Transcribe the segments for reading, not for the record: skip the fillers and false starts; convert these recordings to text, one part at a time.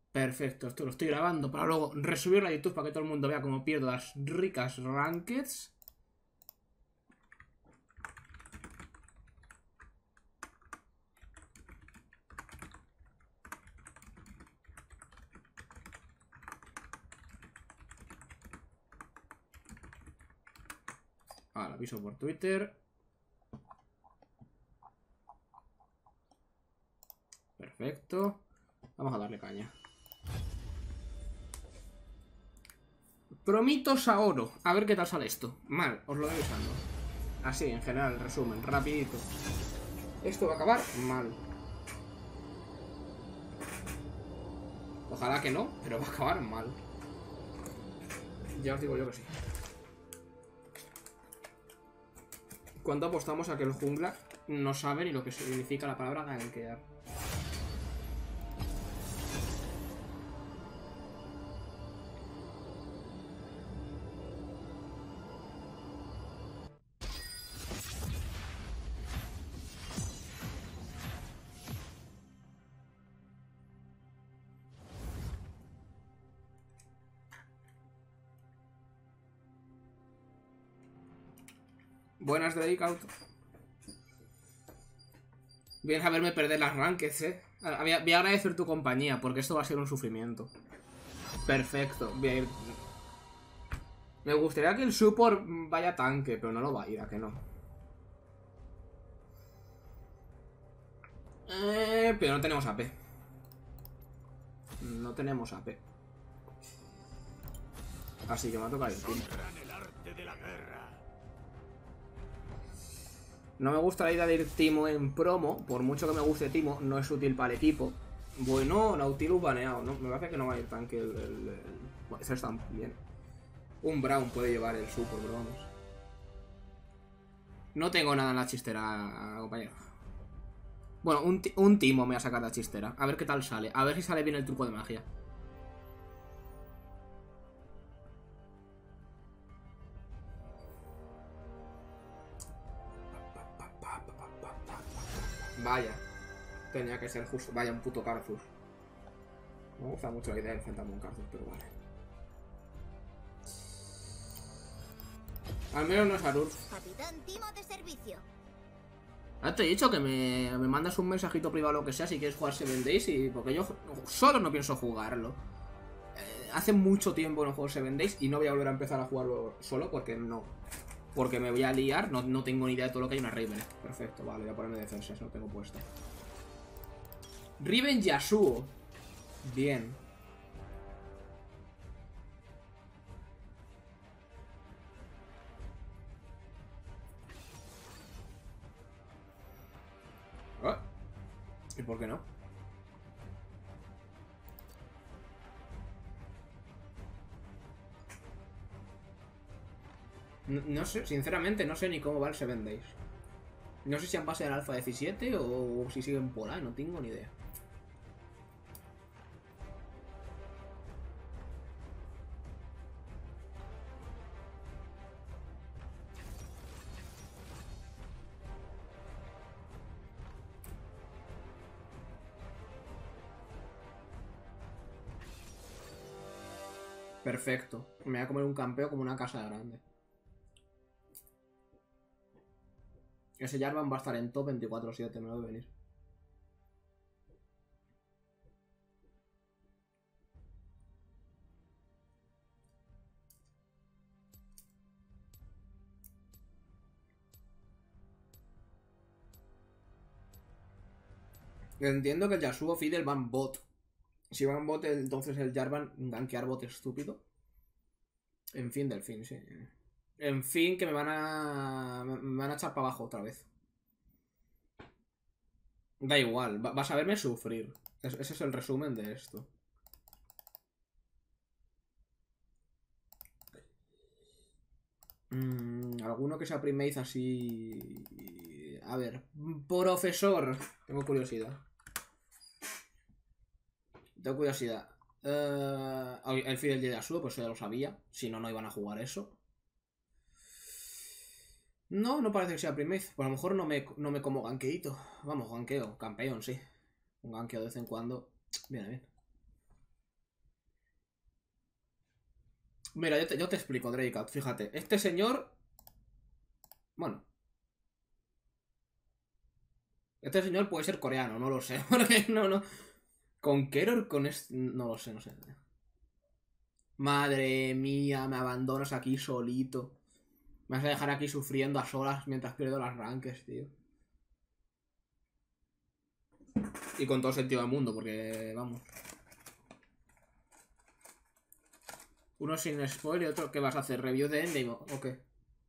Perfecto, esto lo estoy grabando para luego resubirlo a YouTube para que todo el mundo vea cómo pierdo las ricas rankeds. Ahora aviso por Twitter. Perfecto. Vamos a darle caña. Promitos a oro. A ver qué tal sale esto. Mal, os lo voy avisando. Así, en general, resumen, rapidito. Esto va a acabar mal. Ojalá que no, pero va a acabar mal. Ya os digo yo que sí. ¿Cuánto apostamos a que el jungla no sabe ni lo que significa la palabra gankear? Buenas, Drake Out. Vienes a verme perder las rankeds, Voy a agradecer tu compañía, porque esto va a ser un sufrimiento. Perfecto, voy a ir. Me gustaría que el support vaya tanque, pero no lo va a ir, ¿a que no? Pero no tenemos AP. No tenemos AP. Así que me va a tocar el team. No me gusta la idea de ir Timo en promo. Por mucho que me guste Timo, no es útil para el equipo. Bueno, Nautilus baneado, ¿no? Me parece que no va a ir tanque Bueno, eso está bien. Un Brown puede llevar el support, pero vamos. No tengo nada en la chistera, compañero. Bueno, un Timo me va a sacar la chistera. A ver qué tal sale. A ver si sale bien el truco de magia. Vaya. Tenía que ser justo. Vaya, un puto Karthus. Me gusta mucho la idea de enfrentarme a un Karthus, pero vale. Al menos no es Arur. Capitán Timo de servicio. Ah, te he dicho que me mandas un mensajito privado o lo que sea si quieres jugar 7 Days y porque yo solo no pienso jugarlo. Hace mucho tiempo no juego 7 Days y no voy a volver a empezar a jugarlo solo porque no. Porque me voy a liar, no tengo ni idea de todo lo que hay en una Riven. Perfecto, vale, voy a ponerme defensas, no tengo puesto. Riven Yasuo. Bien. ¿Ah? ¿Y por qué no? No sé, sinceramente no sé ni cómo va el 7 Days. No sé si han pasado el alfa 17 o si siguen por ahí, no tengo ni idea. Perfecto. Me voy a comer un campeo como una casa grande. Ese Jarvan va a estar en top 24/7, me lo voy a venir. Entiendo que el Yasuo Fidel van bot. Si van bot, entonces el Jarvan gankear bot estúpido. En fin del fin, sí. En fin, que me van a echar para abajo otra vez. Da igual, vas a verme sufrir. Ese es el resumen de esto. Alguno que sea primate así. A ver, profesor. Tengo curiosidad. El Fidel de Yasuo, pues eso ya lo sabía. Si no, no iban a jugar eso. No, no parece que sea primate. Pues a lo mejor no me como ganqueito. Vamos, ganqueo, campeón, sí. Un ganqueo de vez en cuando. Viene bien. Mira, yo te explico, Drakeout. Fíjate, este señor... Bueno. Este señor puede ser coreano, no lo sé. Porque no. ¿Con Keror? Con este... No lo sé, no sé. Madre mía, me abandonas aquí solito. Me vas a dejar aquí sufriendo a solas mientras pierdo las ranques, tío. Y con todo sentido del mundo, porque... Vamos. Uno sin spoiler y otro... ¿Qué vas a hacer? ¿Review de Endgame o qué?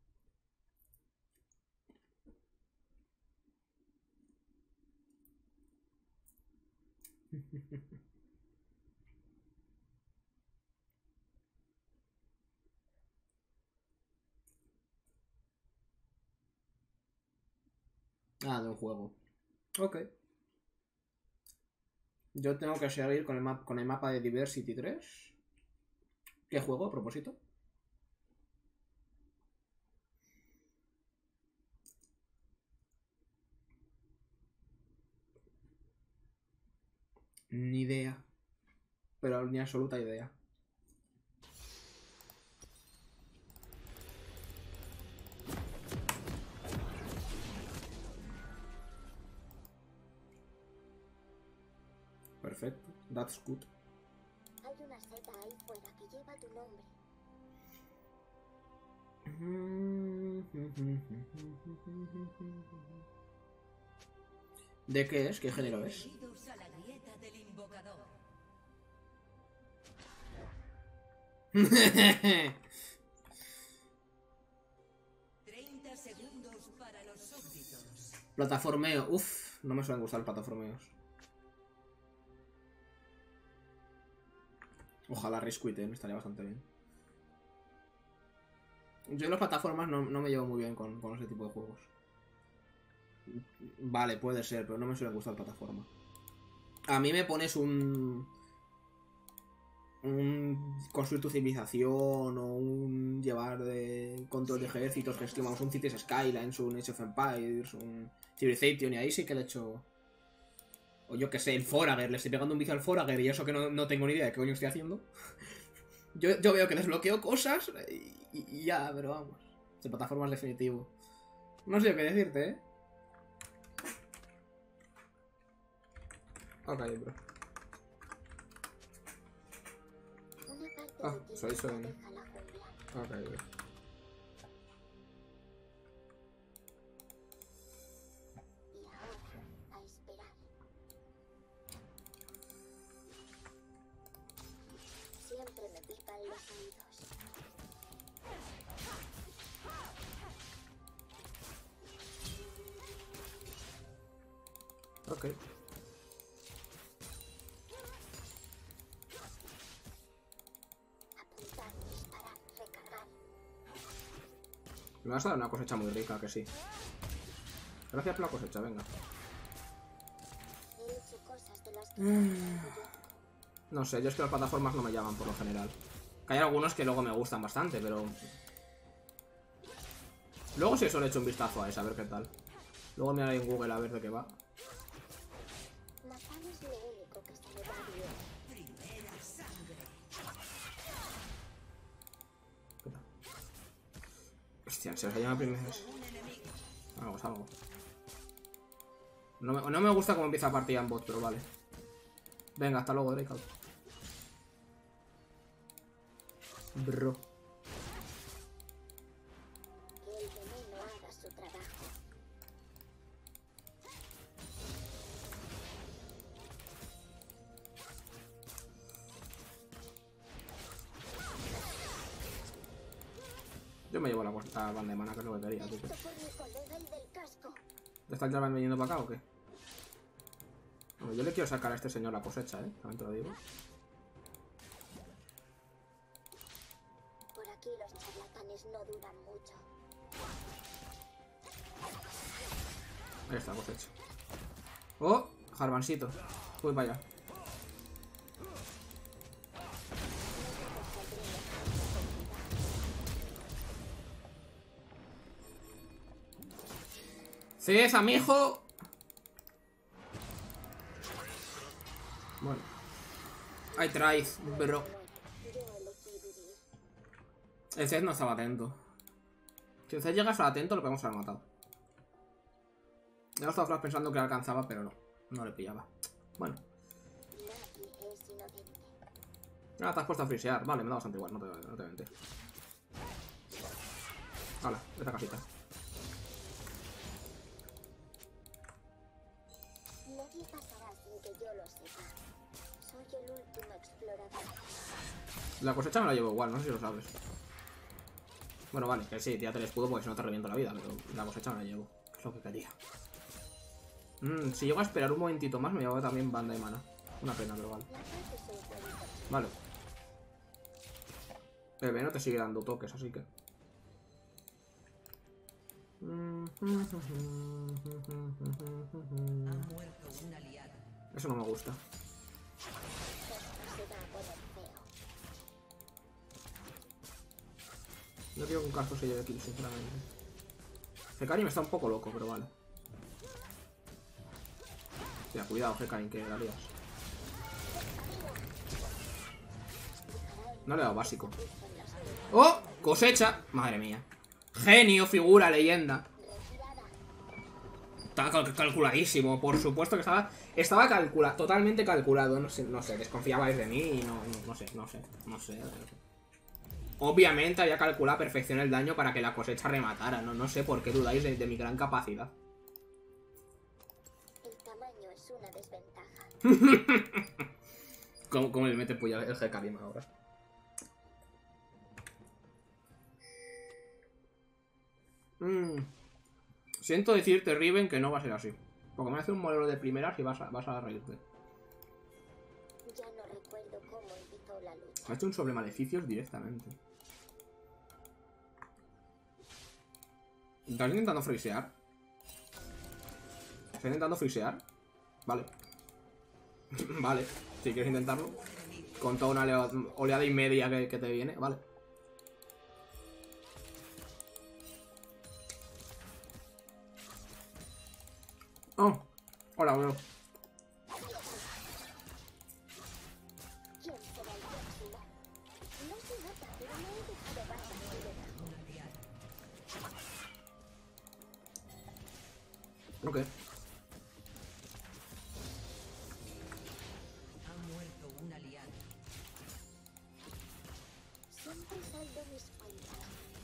Ah, de un juego. Ok. Yo tengo que seguir con el mapa de Diversity 3. ¿Qué juego, a propósito? Ni idea. Pero ni absoluta idea. Perfecto. That's good. Hay una seta ahí fuera que lleva tu nombre. ¿De qué es? ¿Qué género es? Bienvenidos a la grieta del invocador. 30 segundos para los súbditos. Plataformeo. Uf, no me suelen gustar los plataformeos. Ojalá Race Quit, estaría bastante bien. Yo en las plataformas no me llevo muy bien con ese tipo de juegos. Vale, puede ser, pero no me suele gustar plataforma. A mí me pones un construir tu civilización o un llevar de control de ejércitos, gestionamos un Cities Skylines, un Age of Empires, un Civilization, y ahí sí que le he hecho... O yo que sé, el Forager, le estoy pegando un vicio al Forager y eso que no tengo ni idea de qué coño estoy haciendo. yo veo que desbloqueo cosas y ya, pero vamos. De plataformas definitivo. No sé qué decirte, ¿eh? Ok, bro. Una parte Ah, de ti soy... deja la jungla. Ok, bro. Y ahora, a esperar. Siempre me pican los oídos. Ok. Apuntar, disparar, recargar. Me vas a dar una cosecha muy rica, que sí. Gracias por la cosecha, venga. He hecho cosas de las que no me orgullezo. No sé, yo es que las plataformas no me llaman por lo general. Que hay algunos que luego me gustan bastante, pero... Luego sí eso le echo un vistazo a esa, a ver qué tal. Luego miraré en Google a ver de qué va. Matar es lo único que se me da bien. Primera sangre. ¿Qué tal? Hostia, se os ha llamado primero. Un enemigo. Algo. No me gusta cómo empieza la partida en bot, pero vale. Venga, hasta luego, Drake. Bro. Que el veneno haga su trabajo. Yo me llevo la banda de mana, que es lo que quería. ¿Tú qué? Esto por mi colega el del casco. ¿Te están ya viniendo para acá o qué? Bueno, yo le quiero sacar a este señor la cosecha, también te lo digo. Por aquí los charlatanes no duran mucho. Ahí está, cosecha. ¡Oh! Jarvancito. Voy para allá. ¡Cesa, mijo! Bueno. Hay tries, bro. Yo elegí vivir. El Zed no estaba atento. Si el Zed llega a estar atento, lo podemos haber matado. Yo estaba pensando que lo alcanzaba, pero no. No le pillaba. Bueno. Nadie es inocente. Ah, te has puesto a frisear. Vale, me da bastante igual, no te voy a mentir. Hala, esta casita. Nadie pasará sin que yo lo sepa. Soy el último explorador. La cosecha me la llevo igual, no sé si lo sabes. Bueno, vale, que sí, tírate el escudo porque si no te reviento la vida, pero la cosecha me la llevo. Es lo que quería. Si llego a esperar un momentito más, me llevo también banda de mana. Una pena, pero vale. La paz es un juego. Vale. El veneno te sigue dando toques, así que... Ha muerto un aliado. Eso no me gusta. Esto se va a poner feo. No quiero que un Carso se lleve kill, sinceramente. Hecarim está un poco loco, pero vale. Ya, cuidado, Hecarim, que la lías. No le he dado básico. ¡Oh! ¡Cosecha! Madre mía. Genio, figura, leyenda. Estaba calculadísimo, por supuesto que estaba calculado, totalmente calculado. No sé, desconfiabais de mí y no sé. Obviamente había calculado a perfección el daño para que la cosecha rematara. No sé por qué dudáis de mi gran capacidad. El tamaño es una desventaja. ¿Cómo le mete puya el Hecarim ahora? Siento decirte, Riven, que no va a ser así. Porque me hace un modelo de primeras y vas a reírte. Ya no recuerdo cómo empezó la lucha. Me ha hecho un sobre maleficios directamente. ¿Estás intentando frisear? ¿Estás intentando frisear? Vale. Vale, si quieres intentarlo. Con toda una oleada y media que te viene, vale. Oh, hola, bro. ¿Quién será el próximo? No se nota, pero no he dejado banda completa. Ok. Ha muerto un aliado. Siempre saldo mis cuentas.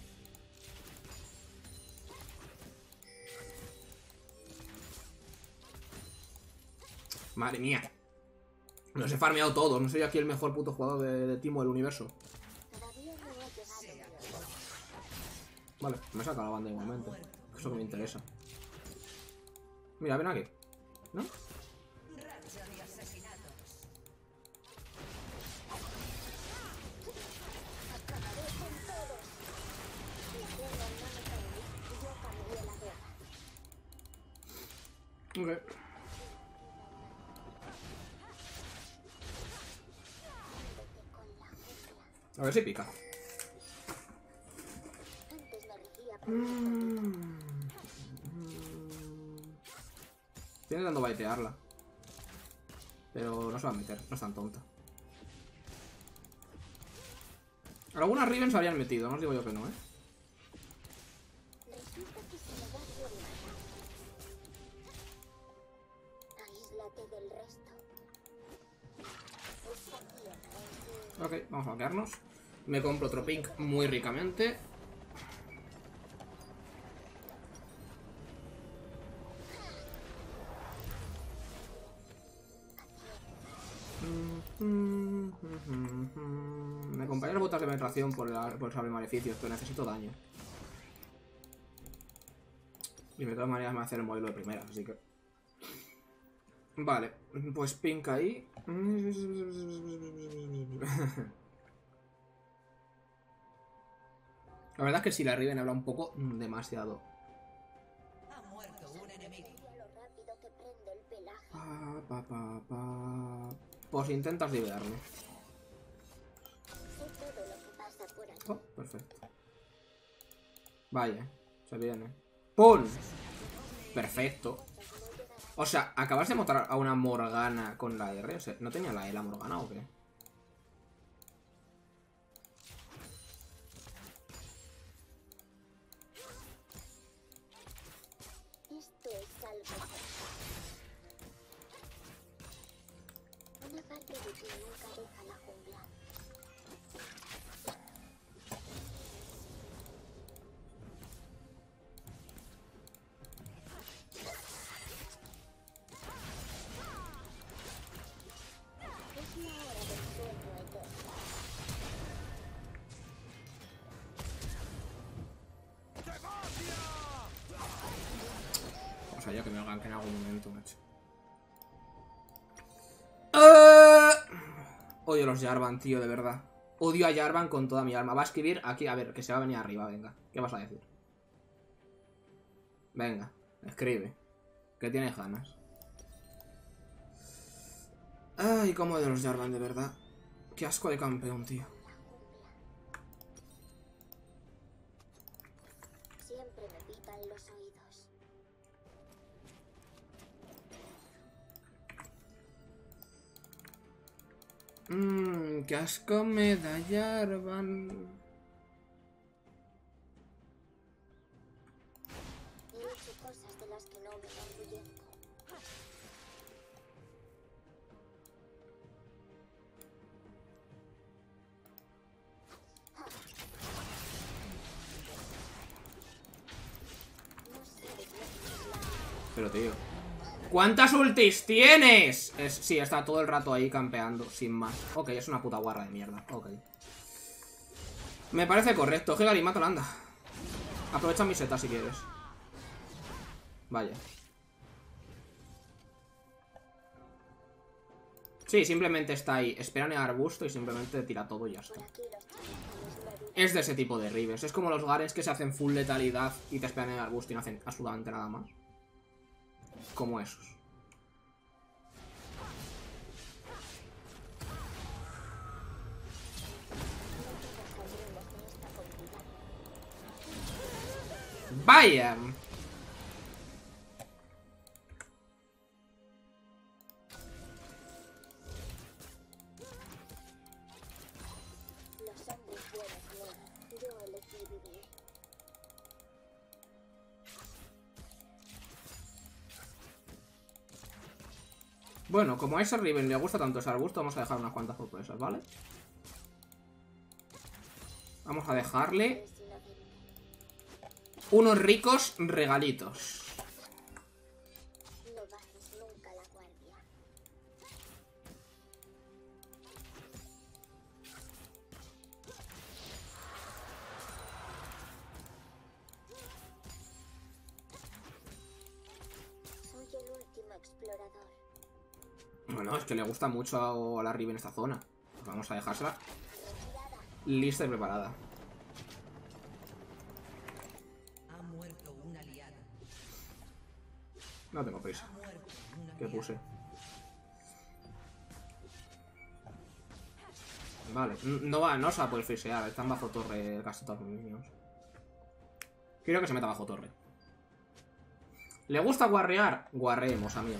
Madre mía. Los he farmeado todos. No soy aquí el mejor puto jugador de Timo del universo. Todavía no ha llegado mi hora. Vale, me saca la banda igualmente. Eso que me interesa. Mira, ven aquí. ¿No? Racha de asesinatos. Acabaré con todos. La guerra no me cambió. Yo cambié la guerra. Ok. Vete con la jungla. A ver si pica. Antes me regía por mi comida. Estoy intentando baitearla. Pero no se va a meter, no es tan tonta. Algunas Riven se habrían metido, no os digo yo que no, ¿eh? Resulta que se me da bien matar. Aíslate del resto. Esta tierra es mi... Ok, vamos a quedarnos. Me compro otro pink muy ricamente. Me compraré las botas de penetración por el sable maleficios, pero necesito daño. Y de todas maneras me va a hacer el modelo de primera, así que... Vale, pues pink ahí. La verdad es que si la Riven habla un poco demasiado. Ha muerto un enemigo. Mira lo rápido que prende el pelaje. Pues intentas liberarme. Sé todo lo que pasa por aquí. Oh, perfecto. Vaya, se viene. ¡Pum! Perfecto. O sea, acabas de matar a una Morgana con la R. O sea, ¿no tenía la E la Morgana o qué? parte de ti nunca deja la jungla. Es la hora del sueño eterno. O sea, ya que me hagan que en algún momento, macho. Odio los Jarvan, tío, de verdad. Odio a Jarvan con toda mi alma. Va a escribir aquí, a ver, que se va a venir arriba, venga. ¿Qué vas a decir? Venga, escribe. Que tienes ganas. Ay, cómo odio los Jarvan, de verdad. Qué asco de campeón, tío. Siempre me pican los oídos. Qué asco me da Jarvan. He hecho cosas de las que no me enorgullezco. No sabes lo que es la... Pero, tío. ¿Cuántas ultis tienes? Sí, está todo el rato ahí campeando, sin más. Ok, es una puta guarra de mierda. Ok. Me parece correcto. Hegari, mátala, anda. Aprovecha mi seta si quieres. Vaya. Sí, simplemente está ahí. Espera en el arbusto y simplemente tira todo y ya está. Por aquí los chavales me adulan. Es de ese tipo de Rivers. Es como los Garens que se hacen full letalidad y te esperan en el arbusto y no hacen absolutamente nada más. Como esos. Saldremos de esta con vida. ¡Vaya! Los hombres buenos mueren. Yo elegí vivir. Bueno, como a ese Riven le gusta tanto ese arbusto, vamos a dejar unas cuantas sorpresas, ¿vale? Vamos a dejarle Es inocente. unos ricos regalitos. No bajes nunca la guardia. Soy el último explorador. Bueno, es que le gusta mucho a la Riven esta zona. Pues vamos a dejársela Retirada. lista y preparada. Ha muerto un aliado. No tengo prisa. Ha muerto un ¿Qué aliado. puse? Vale, no se va a poder frisear. Están bajo torre casi todos los minions. Quiero que se meta bajo torre. ¿Le gusta guarrear? Guarreemos, amiga.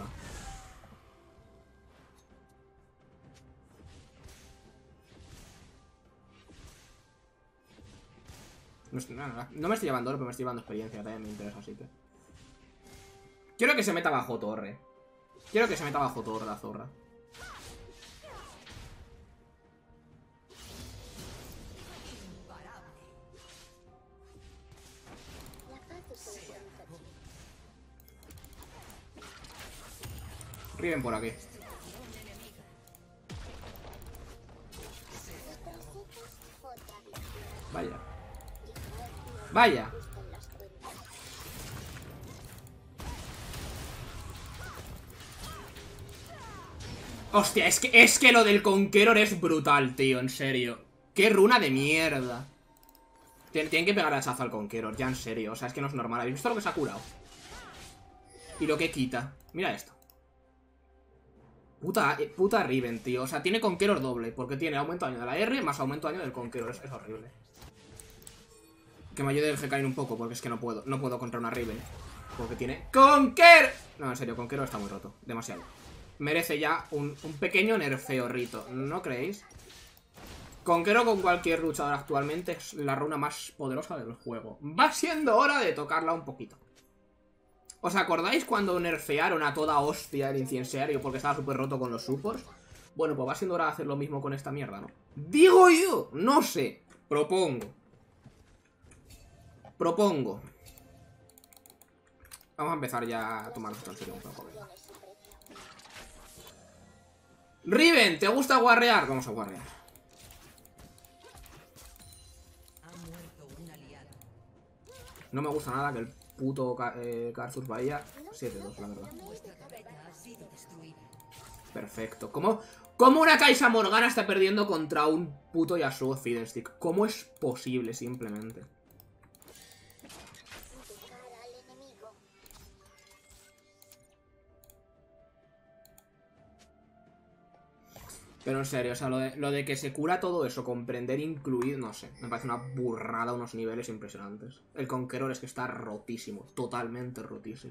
No me estoy llevando oro, pero me estoy llevando experiencia. También me interesa, así que... Quiero que se meta bajo torre. Quiero que se meta bajo torre la zorra. La paz es el encuentro aquí. Riven por aquí. Otra victoria. Vaya. No Vaya. me gustan las cuentas. Hostia, es que lo del Conqueror es brutal, tío, en serio. Qué runa de mierda. Tienen que pegar hachazo al Conqueror, ya en serio. O sea, es que no es normal. ¿Habéis visto lo que se ha curado? Y lo que quita. Mira esto. Puta Riven, tío. O sea, tiene Conqueror doble. Porque tiene aumento de daño de la R más aumento de daño del Conqueror. Es horrible. Que me ayude el GK un poco, porque es que no puedo. No puedo contra una Riven. Porque tiene Conqueror. No, en serio, Conqueror está muy roto. Demasiado. Merece ya un pequeño nerfeo, Rito. ¿No creéis? Conqueror con cualquier luchador actualmente es la runa más poderosa del juego. Va siendo hora de tocarla un poquito. ¿Os acordáis cuando nerfearon a toda hostia el incensario porque estaba súper roto con los supports? Bueno, pues va siendo hora de hacer lo mismo con esta mierda, ¿no? ¡Digo yo! No sé. Propongo. Vamos a empezar ya a tomar esto en serio un poco, venga. Riven, ¿te gusta guarrear? Vamos a guarrear. Ha muerto un aliado. No me gusta nada que el puto Karthus vaya 7-2, la verdad. Vuestra torreta ha sido destruida. Perfecto. ¿Cómo una Kai'Sa Morgana está perdiendo contra un puto Yasuo Fiddlestick? ¿Cómo es posible, simplemente? Dejar al enemigo. Pero en serio, o sea, lo de que se cura todo eso, comprender, incluir, no sé. Me parece una burrada a unos niveles impresionantes. El Conqueror es que está rotísimo, totalmente rotísimo.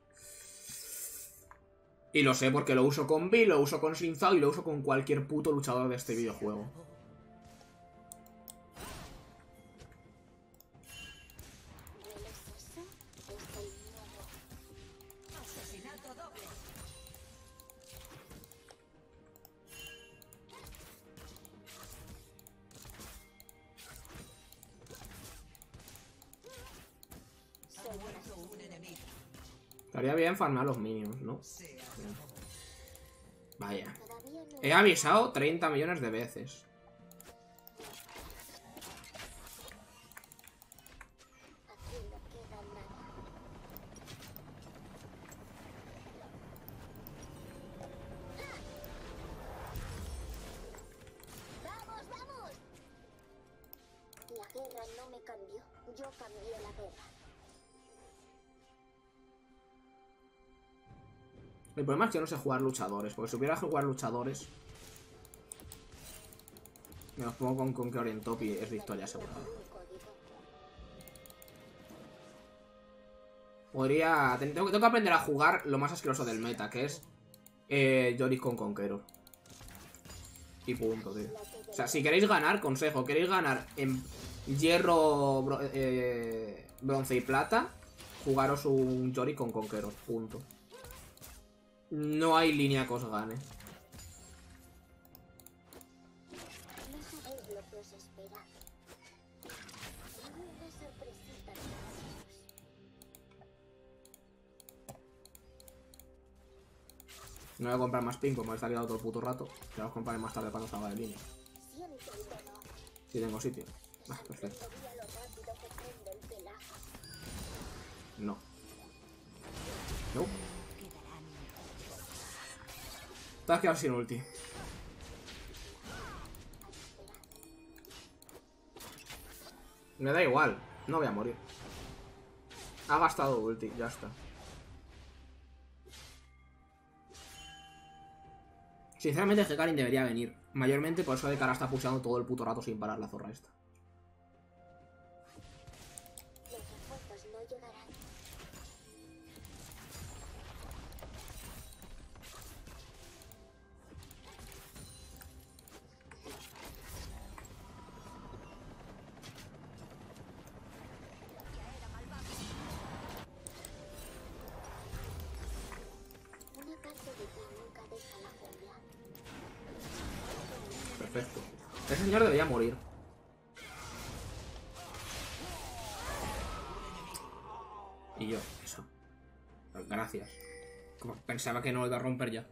Y lo sé porque lo uso con Vi, lo uso con Xin Zhao y lo uso con cualquier puto luchador de este videojuego. ¿Hueles eso? Es el miedo. Asesinato doble. Ha muerto un enemigo. Estaría bien farmear los minions, ¿no? Se Vaya. Todavía no. He avisado 30 millones de veces. Aquí no queda nada. ¡Vamos, vamos! La guerra no me cambió. Yo cambié la guerra. El problema es que yo no sé jugar luchadores, porque si hubiera que jugar luchadores... Me los pongo con Conqueror en top y es victoria asegurada. Un código. Tengo que aprender a jugar lo más asqueroso del meta, que es... Yorick con Conqueror. Y punto, tío. O sea, si queréis ganar, consejo, queréis ganar en hierro, bronce y plata, jugaros un Yorick con Conqueror, punto. No hay línea que os gane. No sabéis lo que os espera. Una sorpresita de pasos. No voy a comprar más ping, como me está liado todo el puto rato. Ya los compraré más tarde cuando salga de línea. Siente el dolor. Si tengo sitio. Ah, perfecto. Todavía lo rápido que prende el pelaje. No. No. Te has quedado sin ulti. Me da igual. No voy a morir. Ha gastado ulti, ya está. Sinceramente, Hecarim debería venir. Mayormente por eso de cara está pusheando todo el puto rato sin parar la zorra esta. Los refuerzos no llegarán. Una parte de ti nunca deja la jungla. Perfecto. Ese señor debería morir. Y yo, eso. Gracias. Como pensaba que no lo iba a romper ya.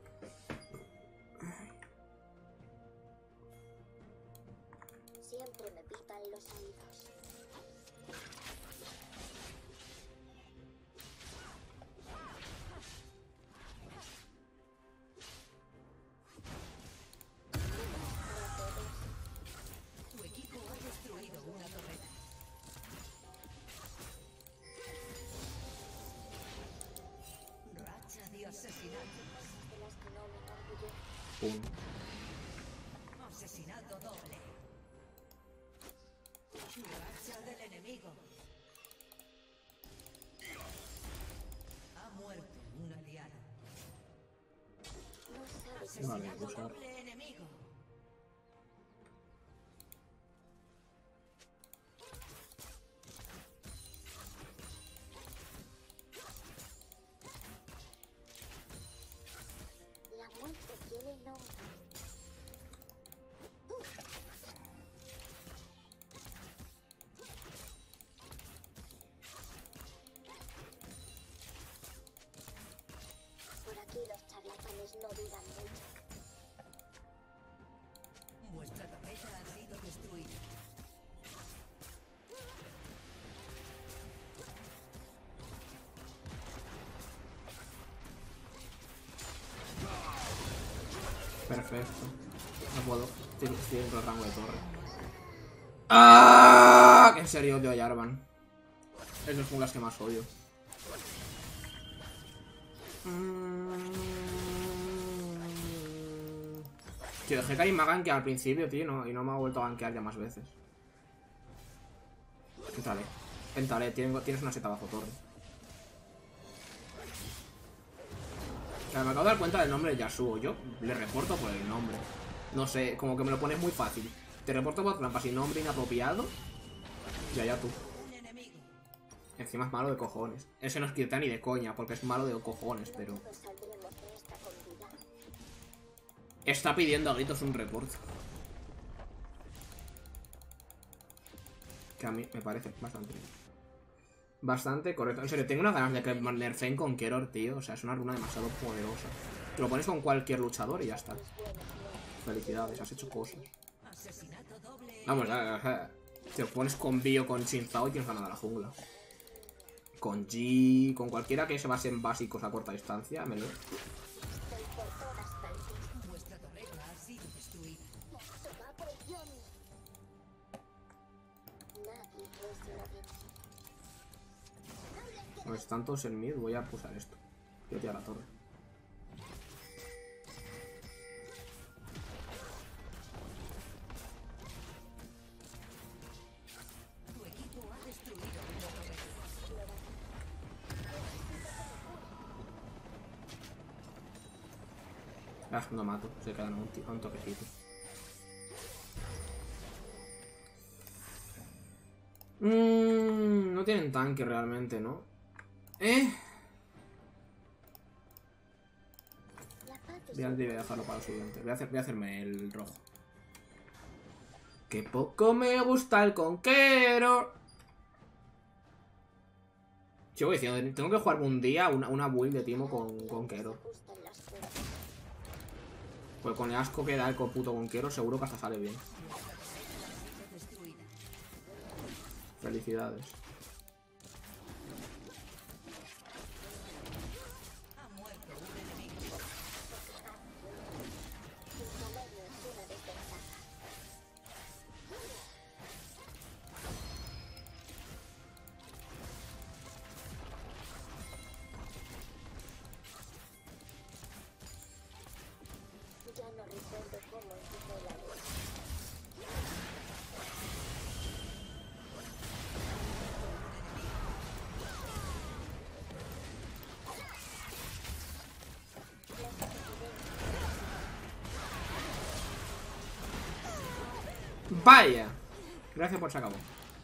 Siempre me pitan los oídos. Tu equipo ha destruido una torreta. Racha de asesinatos. De las que no me enorgullezco. Pum. Asesinato doble. Racha del enemigo. Ha muerto un aliado. No sabes Vale, Asesinato usar. doble enemigo. la muerte tiene nombre. Perfecto. No puedo. Estoy dentro del rango de torre. ¡Ah! En serio odio a Jarvan. Es los junglas que más odio. Tío, dejé que ahí me gankear al principio, tío, y no me ha vuelto a gankear ya más veces. Entrale, tienes una seta bajo torre. Me acabo de dar cuenta del nombre de Yasuo. Yo le reporto por el nombre. No sé, como que me lo pones muy fácil. Te reporto por trampas y nombre inapropiado. Ya tú. Encima es malo de cojones. Ese no es quita ni de coña, porque es malo de cojones, pero... Está pidiendo a gritos un report. Que a mí me parece bastante correcto. En serio, tengo unas ganas de que nerfeen Conqueror, tío. O sea, es una runa demasiado poderosa. Te lo pones con cualquier luchador y ya está. Felicidades, has hecho cosas. Vamos, te lo pones con Bio, con Xin Zhao y tienes ganado la jungla. Con G, con cualquiera que se base en básicos a corta distancia, me lo... Pues están todos en mid, voy a pulsar esto. Quiero tirar la torre. Ah, no mato, se quedan un toquecito. No tienen tanque realmente, ¿no? Voy a dejarlo para lo siguiente. Voy a hacerme el rojo. Que poco me gusta el Conqueror. Sigo diciendo, tengo que jugar un día una build de Timo con Conqueror. Pues con el asco que da el puto Conqueror seguro que hasta sale bien. Felicidades. Vaya. Gracias por se acabó.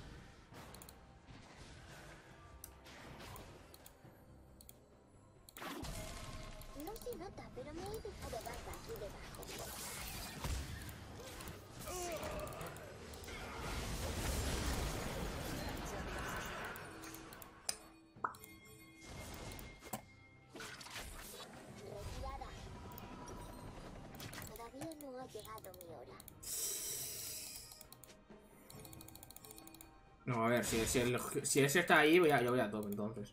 No se nota, pero me he dejado barba aquí debajo. Retirada. Todavía no ha llegado mi hora. No, a ver, si ese está ahí, yo voy a top entonces.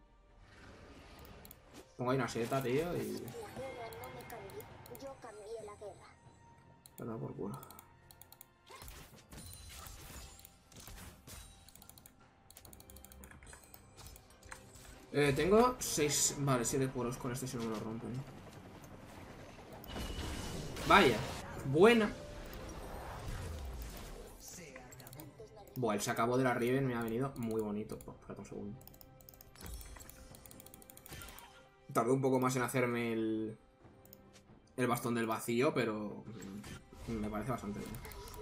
Pongo ahí una seta, tío, y... La guerra no me cambió. Yo cambié la guerra. Perdón por culo. Tengo 6... Vale, 7 poros con este si no me lo rompen. Vaya. Buena. Buah, el se acabó de la Riven me ha venido muy bonito. Oh, espérate un segundo. Tardé un poco más en hacerme el bastón del vacío, pero me parece bastante bien.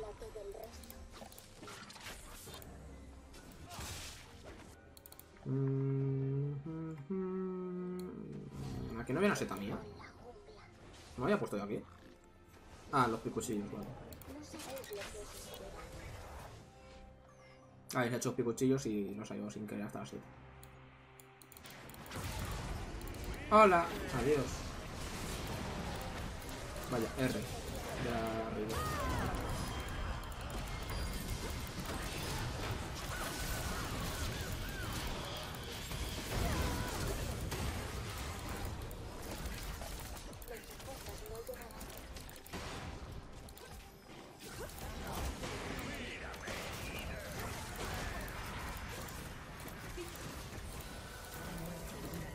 Aquí no había una seta mía. ¿No había puesto yo aquí? Ah, los picuchillos, vale. Ah, he hecho picuchillos y los ha llevado sin querer hasta la seta. Hola, adiós. Vaya, R. Ya arriba.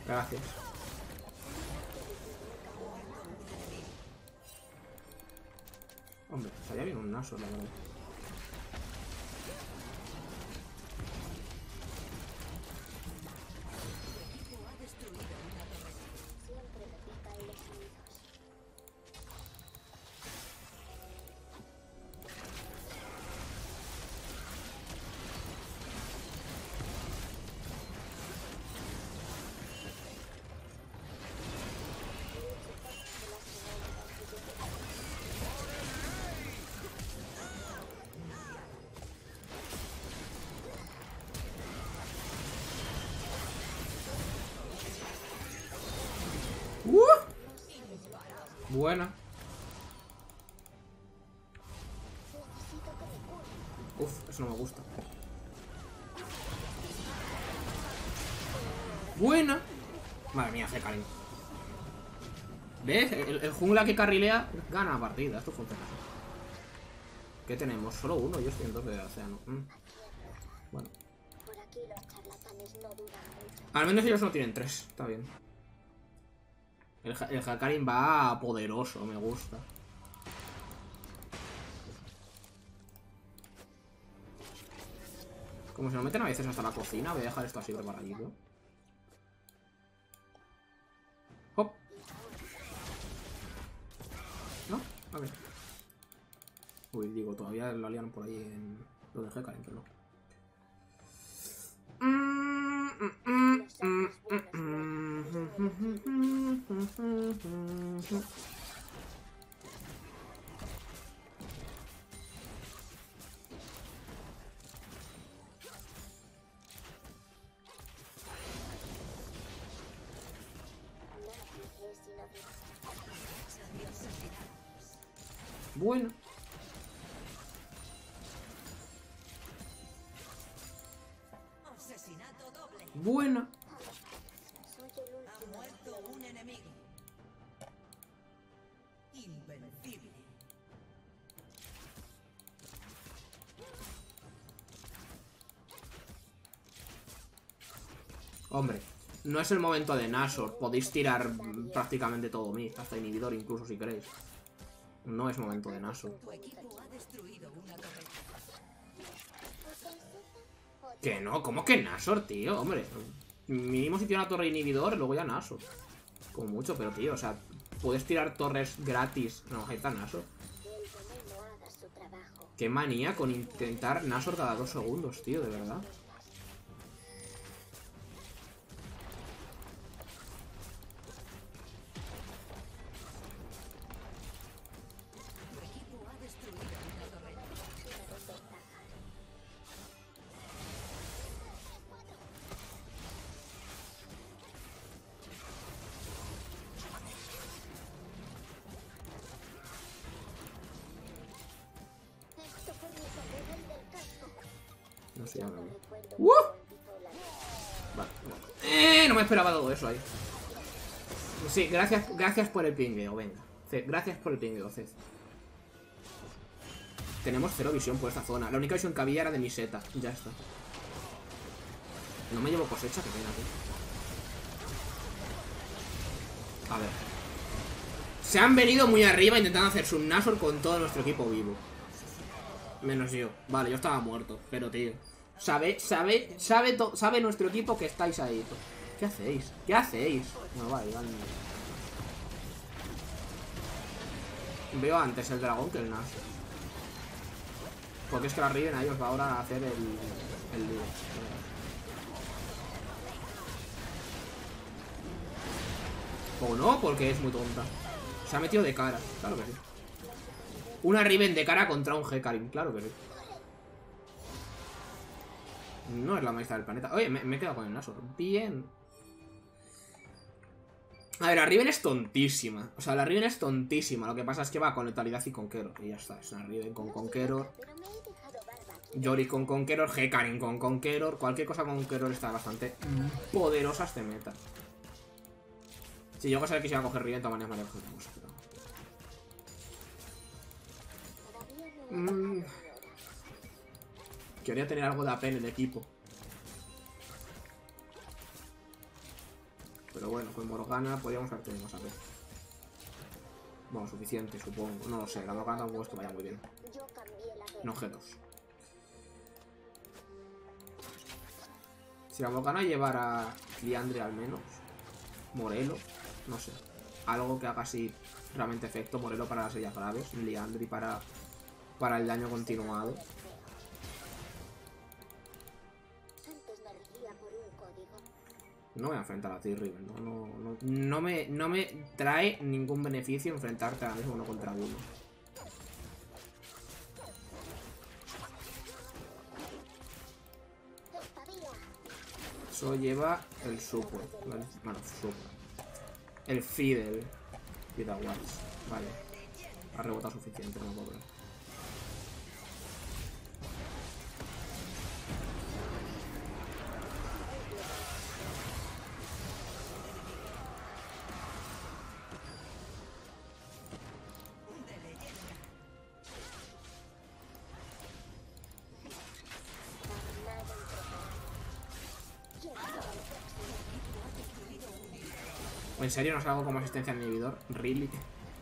Gracias. Hombre, estaría bien un Nashor, la verdad. Siempre me pican los oídos. Buena. Necesito que me cure. Uf, eso no me gusta. Buena. Madre mía, Hecarim. ¿Ves? El jungla que carrilea gana la partida. Esto funciona así. ¿Qué tenemos? Solo uno. Yo estoy en 2 de océano. Bueno. Por aquí los charlatanes no duran mucho. Al menos ellos no tienen 3. Está bien. El Hecarim va poderoso. Me gusta. Como se nos meten a veces hasta la cocina. Voy a dejar esto así preparadito. Hop. ¿No? A ver. Uy, digo, todavía la liaron por ahí en lo de Hecarim, pero no. Nadie es inocente. Bueno. Asesinato doble. Buena. Soy el Ha último. muerto un enemigo. Invencible. Hombre, no es el momento de Nashor. Podéis tirar prácticamente todo mí. Hasta inhibidor incluso si queréis. No es momento de Nashor. Tu equipo ha destruido una torreta. Que no, ¿cómo que Nashor, tío? Hombre, mínimo si tiene una torre inhibidor, luego ya Nashor. Como mucho, pero tío, o sea, puedes tirar torres gratis. No, ahí está Nashor. Que el veneno haga su trabajo. Qué manía con intentar Nashor cada 2 segundos, tío, de verdad. Tu equipo ha destruido una torreta. Una desventaja. Esto fue mi nivel del casco. No sé, ya me voy. Recuerdo ¡Uh! cuando empezó la Vale, no me esperaba todo eso ahí. Sí, gracias por el pingueo, venga. Gracias por el pingueo, Cez. Tenemos 0 visión por esta zona. La única visión que había era de mi seta. Ya está. No me llevo cosecha, que pena, tío. A ver. Se han venido muy arriba intentando hacerse un Nashor con todo nuestro equipo vivo. Menos yo. Vale, yo estaba muerto. Pero, tío. Sabe nuestro equipo que estáis ahí. ¿Qué hacéis? ¿Qué hacéis? No, vale. Veo antes el dragón que el Nashor. Porque es que la Riven a ellos va ahora a hacer el lío. O no, porque es muy tonta. Se ha metido de cara, claro que sí. Una Riven de cara contra un Hecarim, claro que sí. No es la maestra del planeta. Oye, me he quedado con el Nashor. Bien. A ver, la Riven es tontísima. O sea, la Riven es tontísima. Lo que pasa es que va con letalidad y Conqueror. Y ya está, es una Riven con Conqueror. Pero me he dejado barba aquí. Yori con Conqueror, Hecarim con Conqueror. Cualquier cosa con Conqueror está bastante poderosa este meta. Si yo que sabía que se iba a coger Riven, de todas maneras me habría cogido otra cosa, pero... Todavía no he acabado mi hora. Quería tener algo de AP en el equipo. Pero Bueno, con Morgana podríamos haber tenido más AP. Bueno, suficiente, supongo. No lo sé, la Morgana tampoco es que vaya muy bien. Yo cambié la En guerra. objetos. Si la Morgana llevara Liandry al menos, Morelo, no sé. Algo que haga así realmente efecto. Morelo para las heridas graves, Liandry para el daño continuado. Antes me regía por un código. No voy a enfrentar a ti, Riven. No me trae ningún beneficio enfrentarte ahora mismo uno contra uno. ¡Espabila! Eso lleva el support. ¿Vale? Bueno, support. El Fiddle. Fiddle Watch. Vale. Ha rebotado suficiente, no puedo ver. ¿En serio no salgo como asistencia al inhibidor? ¿Really?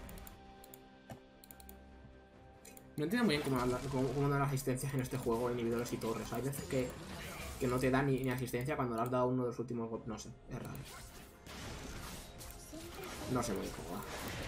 No entiendo muy bien cómo dan las asistencias en este juego, inhibidores y torres. Hay veces que no te dan ni asistencia cuando le has dado uno de los últimos golpes. No sé, es raro. No sé muy bien cómo va.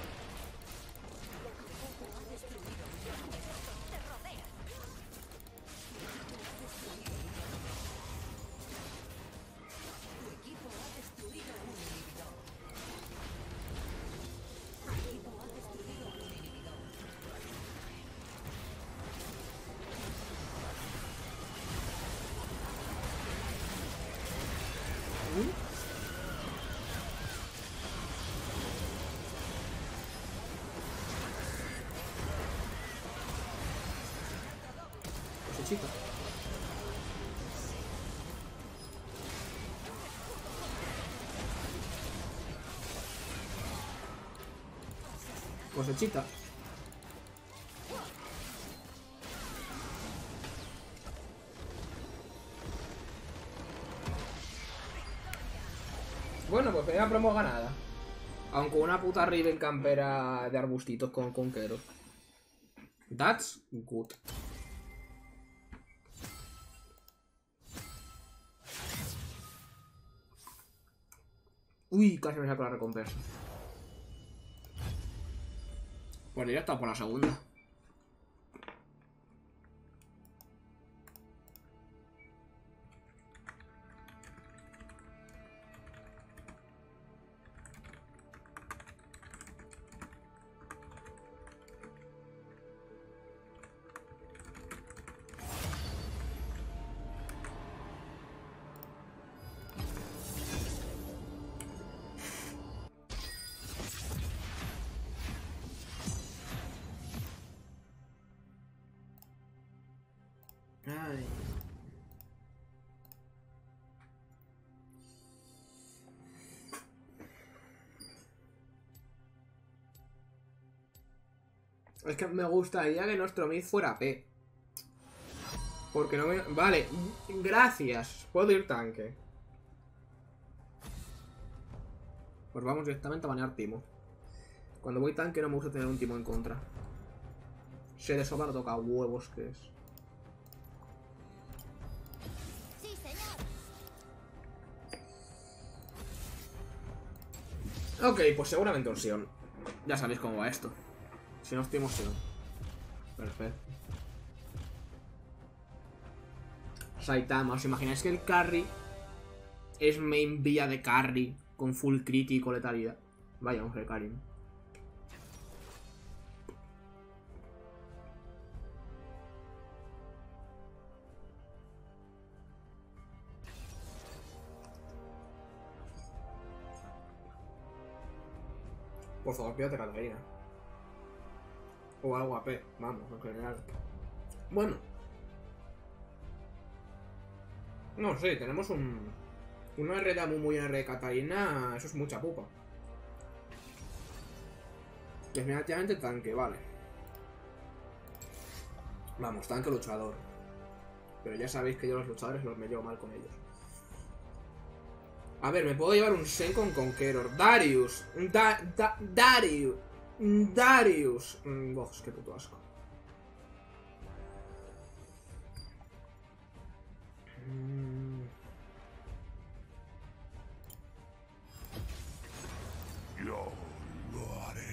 Cosechita. Cosechita. Bueno, pues primera promo ganada. Aunque una puta Riven campera de arbustitos con conqueros. That's good. Uy, casi me saco la recompensa. Pues ya está por la segunda. Ay. Es que me gustaría que nuestro mid fuera P. Porque no me... Vale, gracias. Puedo ir tanque. Pues vamos directamente a banear Timo. Cuando voy tanque no me gusta tener un Timo en contra. Se de sopa no toca huevos que es. ¡Sí, señor! Ok, pues seguramente un Sion. Ya sabéis cómo va esto. Si no Timo, Sion. Perfecto. Saitama, ¿os imagináis que el carry es main vía de carry con full crítico letalidad? Vaya, un carry. Por favor, pídate Catarina. O algo AP, vamos, en general. Bueno. No sé, tenemos una R de Amumu y una R de Catarina, eso es mucha pupa. Definitivamente tanque, vale. Vamos, tanque luchador. Pero ya sabéis que yo los luchadores los me llevo mal con ellos. A ver, me puedo llevar un Sen con Conqueror. Darius. Darius. Darius. Qué puto asco. Yo lo haré.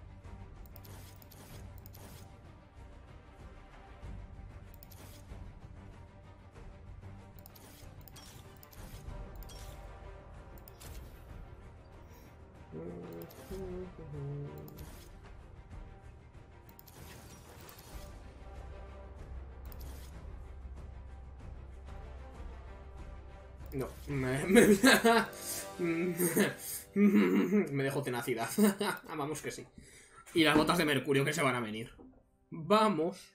No, me dejo tenacidad. Vamos que sí. Y las botas de mercurio que se van a venir. Vamos.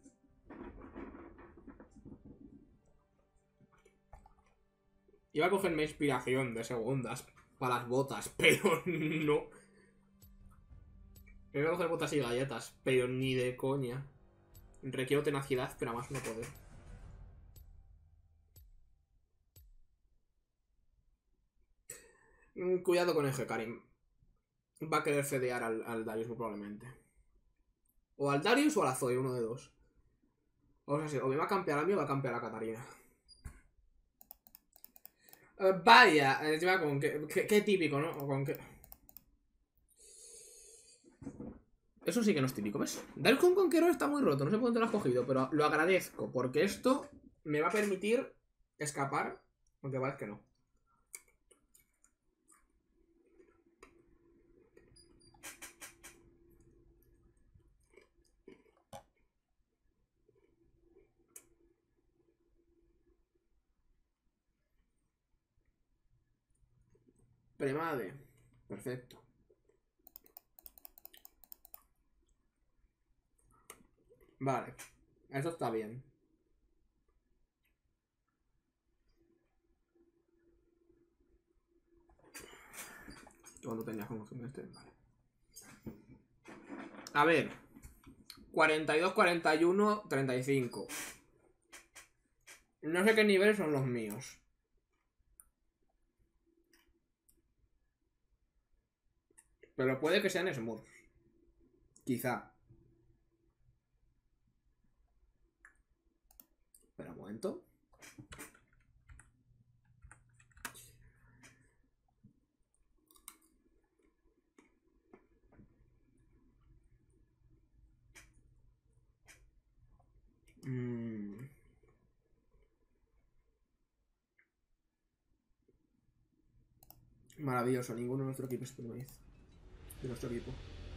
Iba a cogerme inspiración de segundas para las botas, pero no. Me voy a coger botas y galletas, pero ni de coña. Requiero tenacidad, pero más no poder. Cuidado con el Hecarim. Va a querer fedear al Darius muy probablemente. O al Darius o a la Zoe, uno de dos. O sea, o me va a campear a mí o va a campear a Katarina. Vaya, encima con qué típico, ¿no? Con qué... Eso sí que no es típico, ¿ves? Darius con Conqueror está muy roto, no sé por dónde lo has cogido, pero lo agradezco, porque esto me va a permitir escapar, aunque parece que no. Premade. Perfecto. Vale. Eso está bien. Cuando tenías conmoción este, vale. A ver. 42, 41, 35. No sé qué niveles son los míos. Pero puede que sean Smurfs. Quizá. Espera un momento. Maravilloso, ninguno de nuestro equipo es primeriz. De nuestro equipo.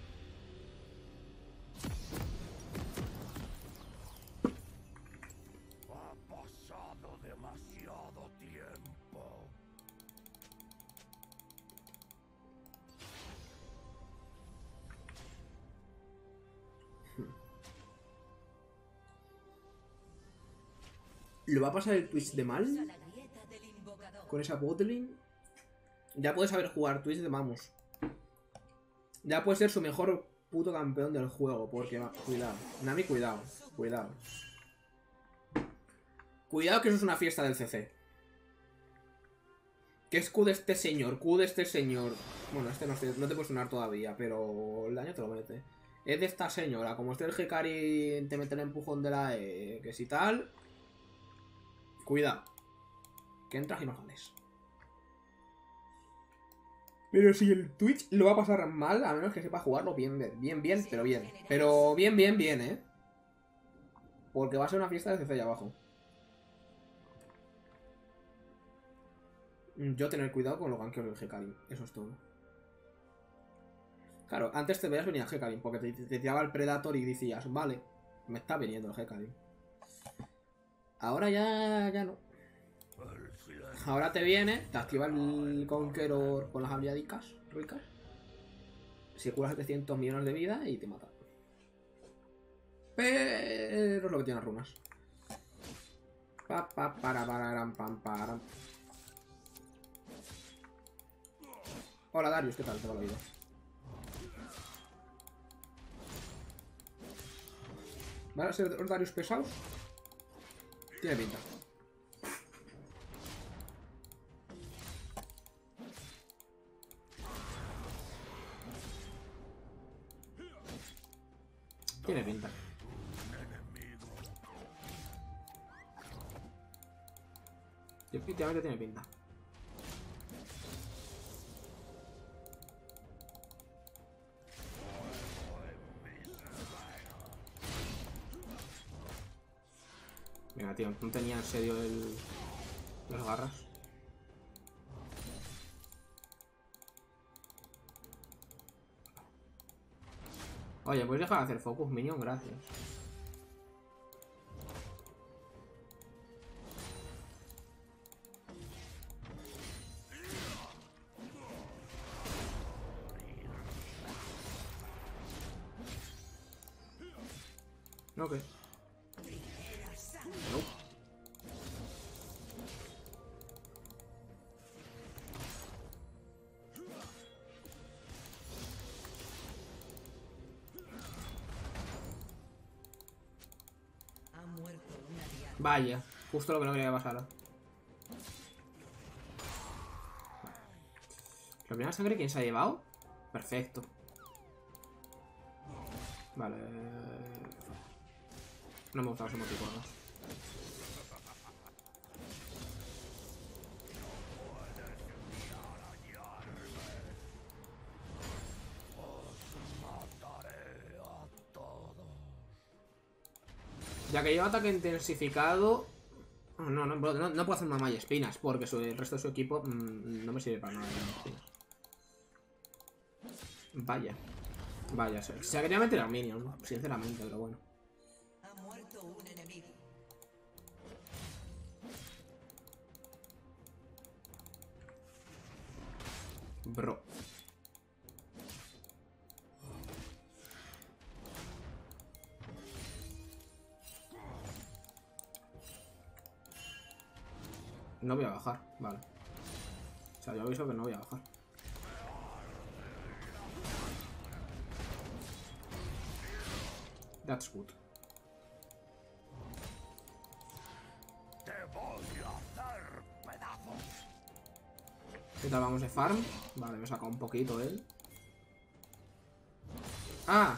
Ha pasado demasiado tiempo. ¿Lo va a pasar el Twitch de mal? Con esa botlane. Ya puede saber jugar Twitch de Mamos. Ya puede ser su mejor puto campeón del juego. Porque va, cuidado. Nami, cuidado. Cuidado. Cuidado que eso es una fiesta del CC. Que es Q de este señor. Q de este señor. Bueno, este no te puede sonar todavía. Pero el daño te lo mete. Es de esta señora. Como esté el Hekari, te mete el empujón de la E. Que si tal. Cuidado. Que entras y no sales. Pero si el Twitch lo va a pasar mal, a menos que sepa jugarlo bien, pero bien. Pero bien, ¿eh? Porque va a ser una fiesta de CC allá abajo. Yo tener cuidado con los gankeos del Hecarim. Eso es todo. Claro, antes te veías venir el Hecarim, porque te tiraba el Predator y decías, vale, me está viniendo el Hecarim. Ahora ya no. Ahora te viene, te activa el Conqueror con las habilidades ricas. Se cura 700 millones de vida y te mata. Pero es lo que tiene las runas. Hola Darius, ¿qué tal? Te va la vida. ¿Van a ser los Darius pesados? Tiene pinta. Definitivamente tiene pinta. Venga, tío, no tenía en serio las garras. Oye, ¿puedes dejar de hacer focus, minion? Gracias. Ok. Nope. Ha muerto una diana. Vaya, justo lo que no quería que pasara. ¿La primera sangre quién se ha llevado? Perfecto. Vale. No me gustan los emoticonos. Ya que lleva ataque intensificado... No puedo hacer mamá y espinas, porque el resto de su equipo no me sirve para nada. Vaya. Vaya, se quería meter al minion, ¿no? Sinceramente, pero bueno. Ha muerto un enemigo. Bro. No voy a bajar, vale. O sea, yo aviso que no voy a bajar. That's good. Te voy a hacer pedazos. ¿Qué tal vamos de farm? Vale, me saca un poquito él. ¡Ah!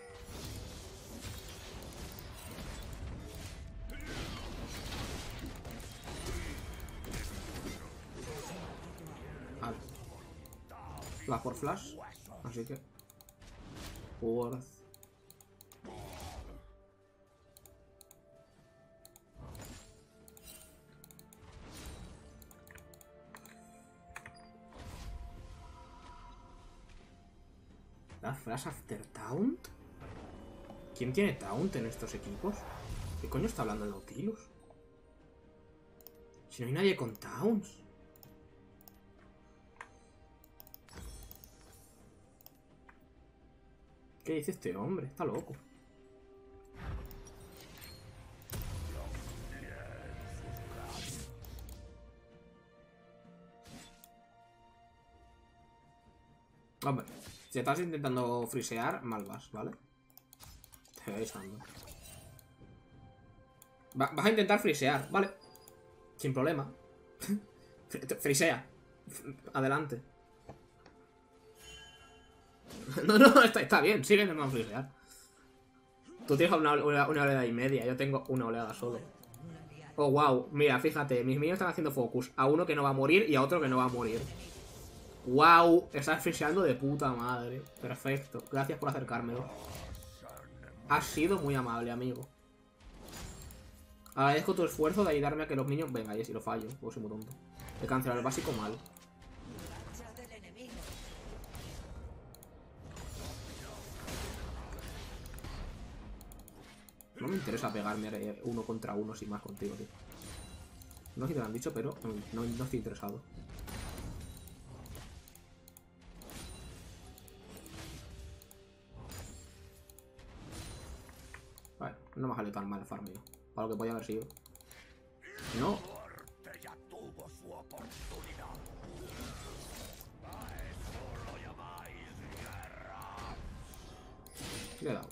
Vale. Va por flash. Así que... Worth. ¿La flash after taunt? ¿Quién tiene taunt en estos equipos? ¿Qué coño está hablando el Nautilus? Si no hay nadie con taunts. ¿Qué dice este hombre? Está loco. Hombre, si estás intentando frisear, mal vas, ¿vale? Te voy avisando. Vas a intentar frisear, ¿vale? Sin problema. Frisea. Adelante. No, está bien. Sigue intentando frisear. Tú tienes una oleada y media. Yo tengo una oleada solo. Oh, wow. Mira, fíjate. Mis minions están haciendo focus. A uno que no va a morir y a otro que no va a morir. Wow. Estás friseando de puta madre. Perfecto. Gracias por acercármelo. Has sido muy amable, amigo. Agradezco tu esfuerzo de ayudarme a que los niños... Venga, y si lo fallo, pues soy muy tonto. He cancelado el básico mal. Marcha del enemigo. No me interesa pegarme uno contra uno sin más contigo, tío. No sé si te lo han dicho, pero no estoy interesado. Vale, no me ha salido tan mal el farmeo. Para lo que podía haber sido. No. Muerte ya tuvo su oportunidad. A eso lo llamáis guerra. Le he dado.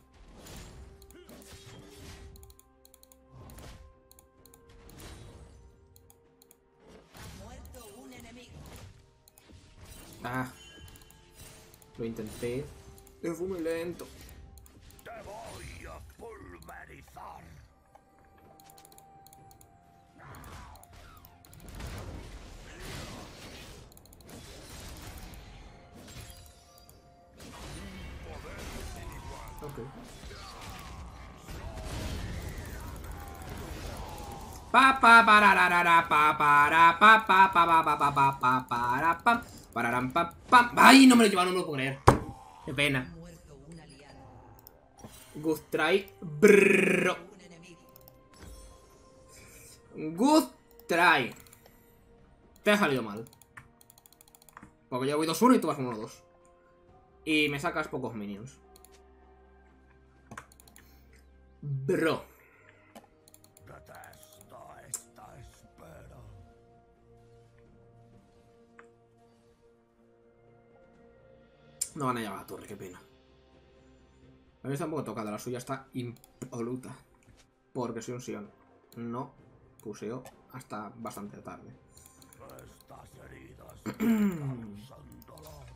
Ha muerto un enemigo. Ah. Lo intenté. Pero fue muy lento. Te voy a pulverizar. Ok. Pa pa pararara pa para pa pa pa pa pa pa pa pa para pam pararam pa pam. Ay, no me lo llevaron, no me lo puedo creer. Qué pena. Muerto un aliado. Good try, bro. Un enemigo. Good try. Te ha salido mal. Porque yo voy 2-1 y tú vas 1-2. Y me sacas pocos minions. Bro. Detesto esta espera. No van a llegar a la torre, qué pena. A mí está un poco tocada, la suya está impoluta. Porque soy un Sion. No puseo hasta bastante tarde. Estas heridas causan dolor.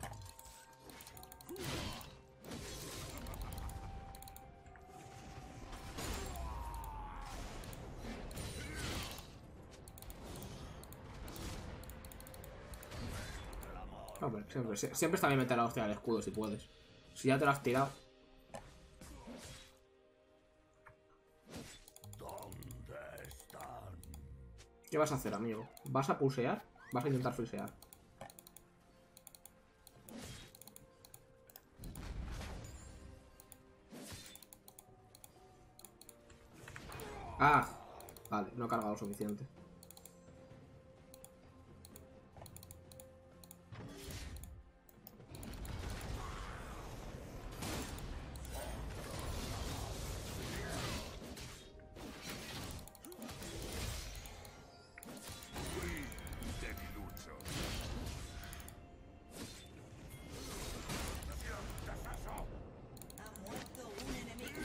Hombre, siempre está bien meter la hostia al escudo si puedes. Si ya te lo has tirado. ¿Dónde están? ¿Qué vas a hacer, amigo? ¿Vas a pulsear? ¿Vas a intentar frisear? Ah, vale, no he cargado lo suficiente. Debilucho. Ha muerto un enemigo.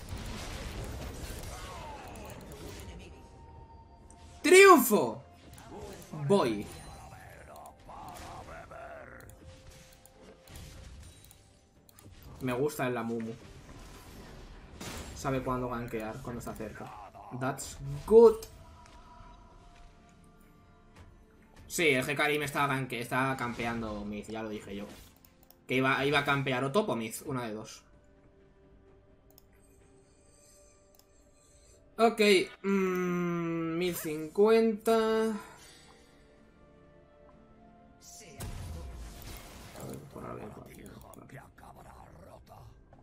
Muerto un enemigo. ¡Triunfo! Voy. Me gusta el Lamumu. Sabe cuándo gankear, cuando se acerca. That's good. Sí, el Hekari me estaba campeando Myth, ya lo dije yo. Que iba a campear o top o Myth, una de dos. Ok, 1050. Se A ver, por ahora bien, por aquí, Que acabará rota.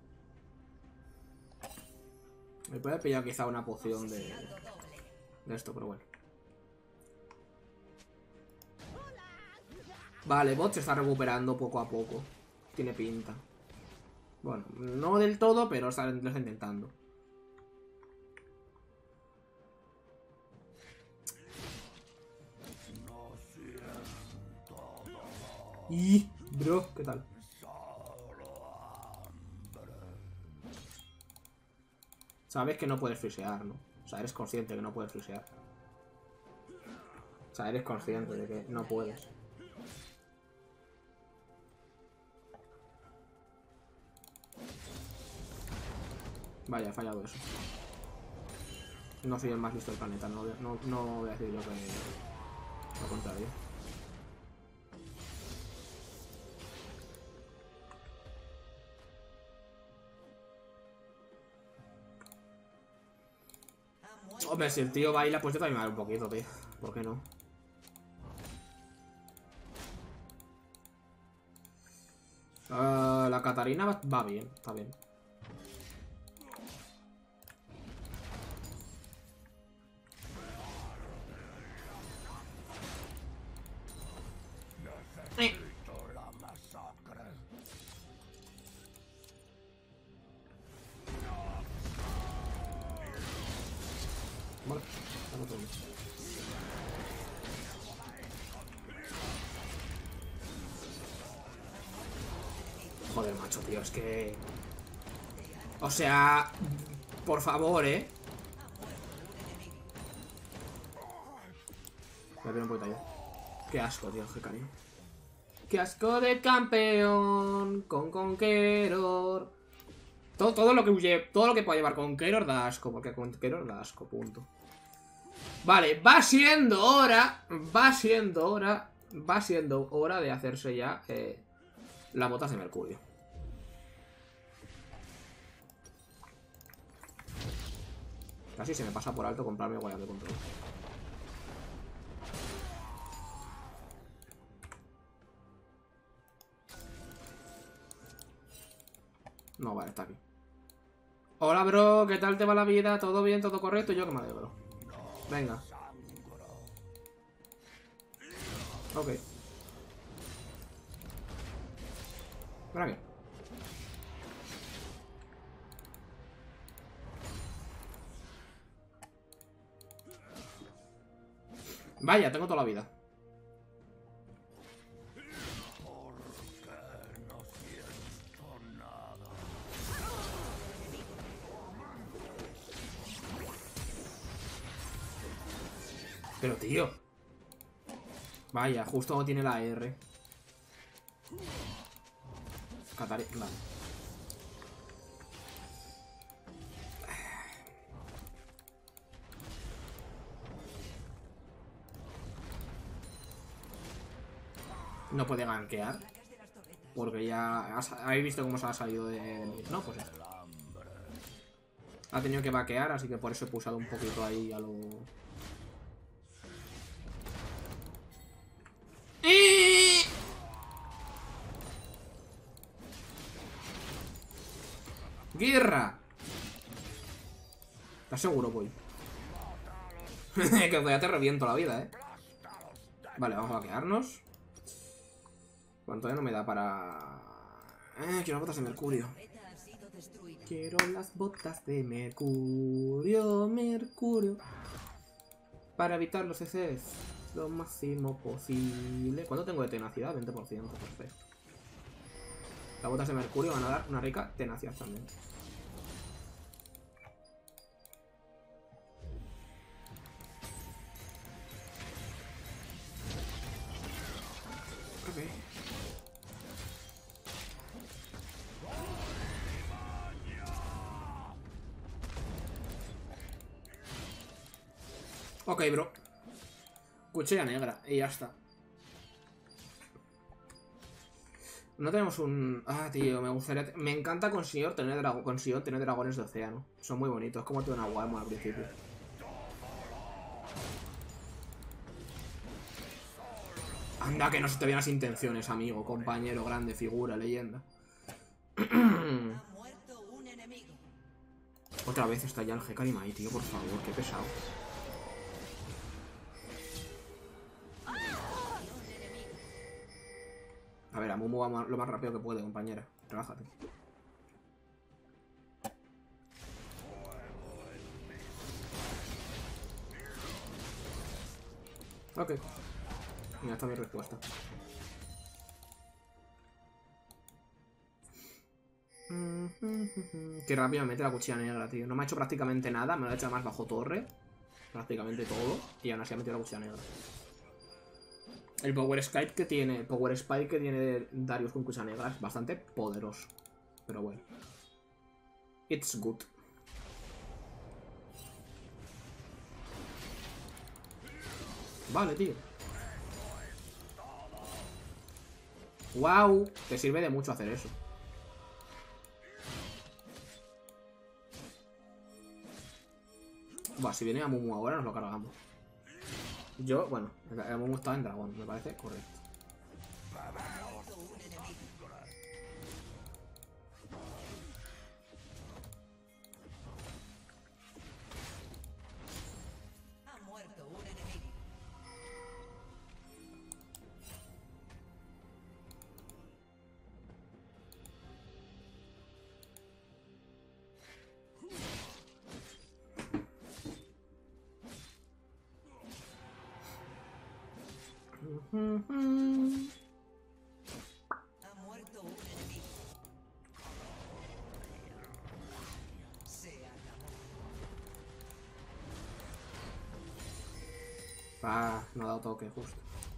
Me puede pillar quizá una poción de asesinado doble. esto, pero bueno. Vale, bot se está recuperando poco a poco. Tiene pinta. Bueno, no del todo, pero lo está intentando. No siento dolor, Y, bro, ¿qué tal? solo hambre. Sabes que no puedes frisear, ¿no? O sea, eres consciente que no puedes frisear. O sea, eres consciente de que no puedes. Vaya, he fallado eso. No soy el más listo del planeta, no voy a decir yo que lo contrario. Ha muerto. Hombre, si el tío baila, pues yo también me bailo un poquito, tío. ¿Por qué no? La Catarina va bien, está bien. Necesito la masacre. Vale, dame todo. Joder, macho, tío, es que... O sea... Por favor, ¿eh? Me veo un poquito allá. Qué asco, tío, qué cariño. Qué asco de campeón con Conqueror. Todo lo que pueda llevar Conqueror da asco, porque Conqueror da asco, punto. Vale, va siendo hora de hacerse ya las botas de Mercurio. Casi se me pasa por alto comprarme guayas de control. No, vale, está aquí. Hola, bro, ¿qué tal te va la vida? ¿Todo bien? ¿Todo correcto? Yo que me alegro. Venga. Ok. Ven aquí. Vaya, tengo toda la vida. No siento nada. Pero, tío. Vaya, justo no tiene la R. Catari... Vale. No puede gankear. Porque ya... ¿Habéis visto cómo se ha salido de... No, pues esto. Ha tenido que vaquear, así que por eso he pulsado un poquito ahí a lo... ¡Guerra! ¿Estás seguro, voy? Que ya te reviento la vida, ¿eh? Vale, vamos a vaquearnos. ¿Cuánto ya no me da para...? Quiero las botas de mercurio. Quiero las botas de mercurio, mercurio. Para evitar los CCs lo máximo posible. ¿Cuánto tengo de tenacidad? 20%, perfecto. Las botas de mercurio van a dar una rica tenacidad también. Ok. Ok, bro. Cuchilla negra y ya está. No tenemos un... Ah, tío, me gustaría... Me encanta conseguir tener dragones de océano. Son muy bonitos, como tuve una Warhammer al principio. Anda, que no se te vean las intenciones, amigo, compañero, grande, figura, leyenda. Otra vez está ya el Hecarim ahí, tío, por favor, qué pesado. A ver, a Mumu va lo más rápido que puede, compañera. Relájate. Ok. Mira, está mi respuesta. Qué rápido me mete la cuchilla negra, tío. No me ha hecho prácticamente nada. Me lo ha hecho más bajo torre. Prácticamente todo. Y aún así ha metido la cuchilla negra. El Power Spike que tiene. Darius con cuchilla negra es bastante poderoso. Pero bueno. It's good. Vale, tío. Wow. Te sirve de mucho hacer eso. Buah, si viene a Mumu ahora nos lo cargamos. Yo, bueno, el Mumu está en dragón, me parece correcto. Ha muerto un enemigo. Ha muerto un enemigo. Se acabó. Ah, no ha dado toque, justo.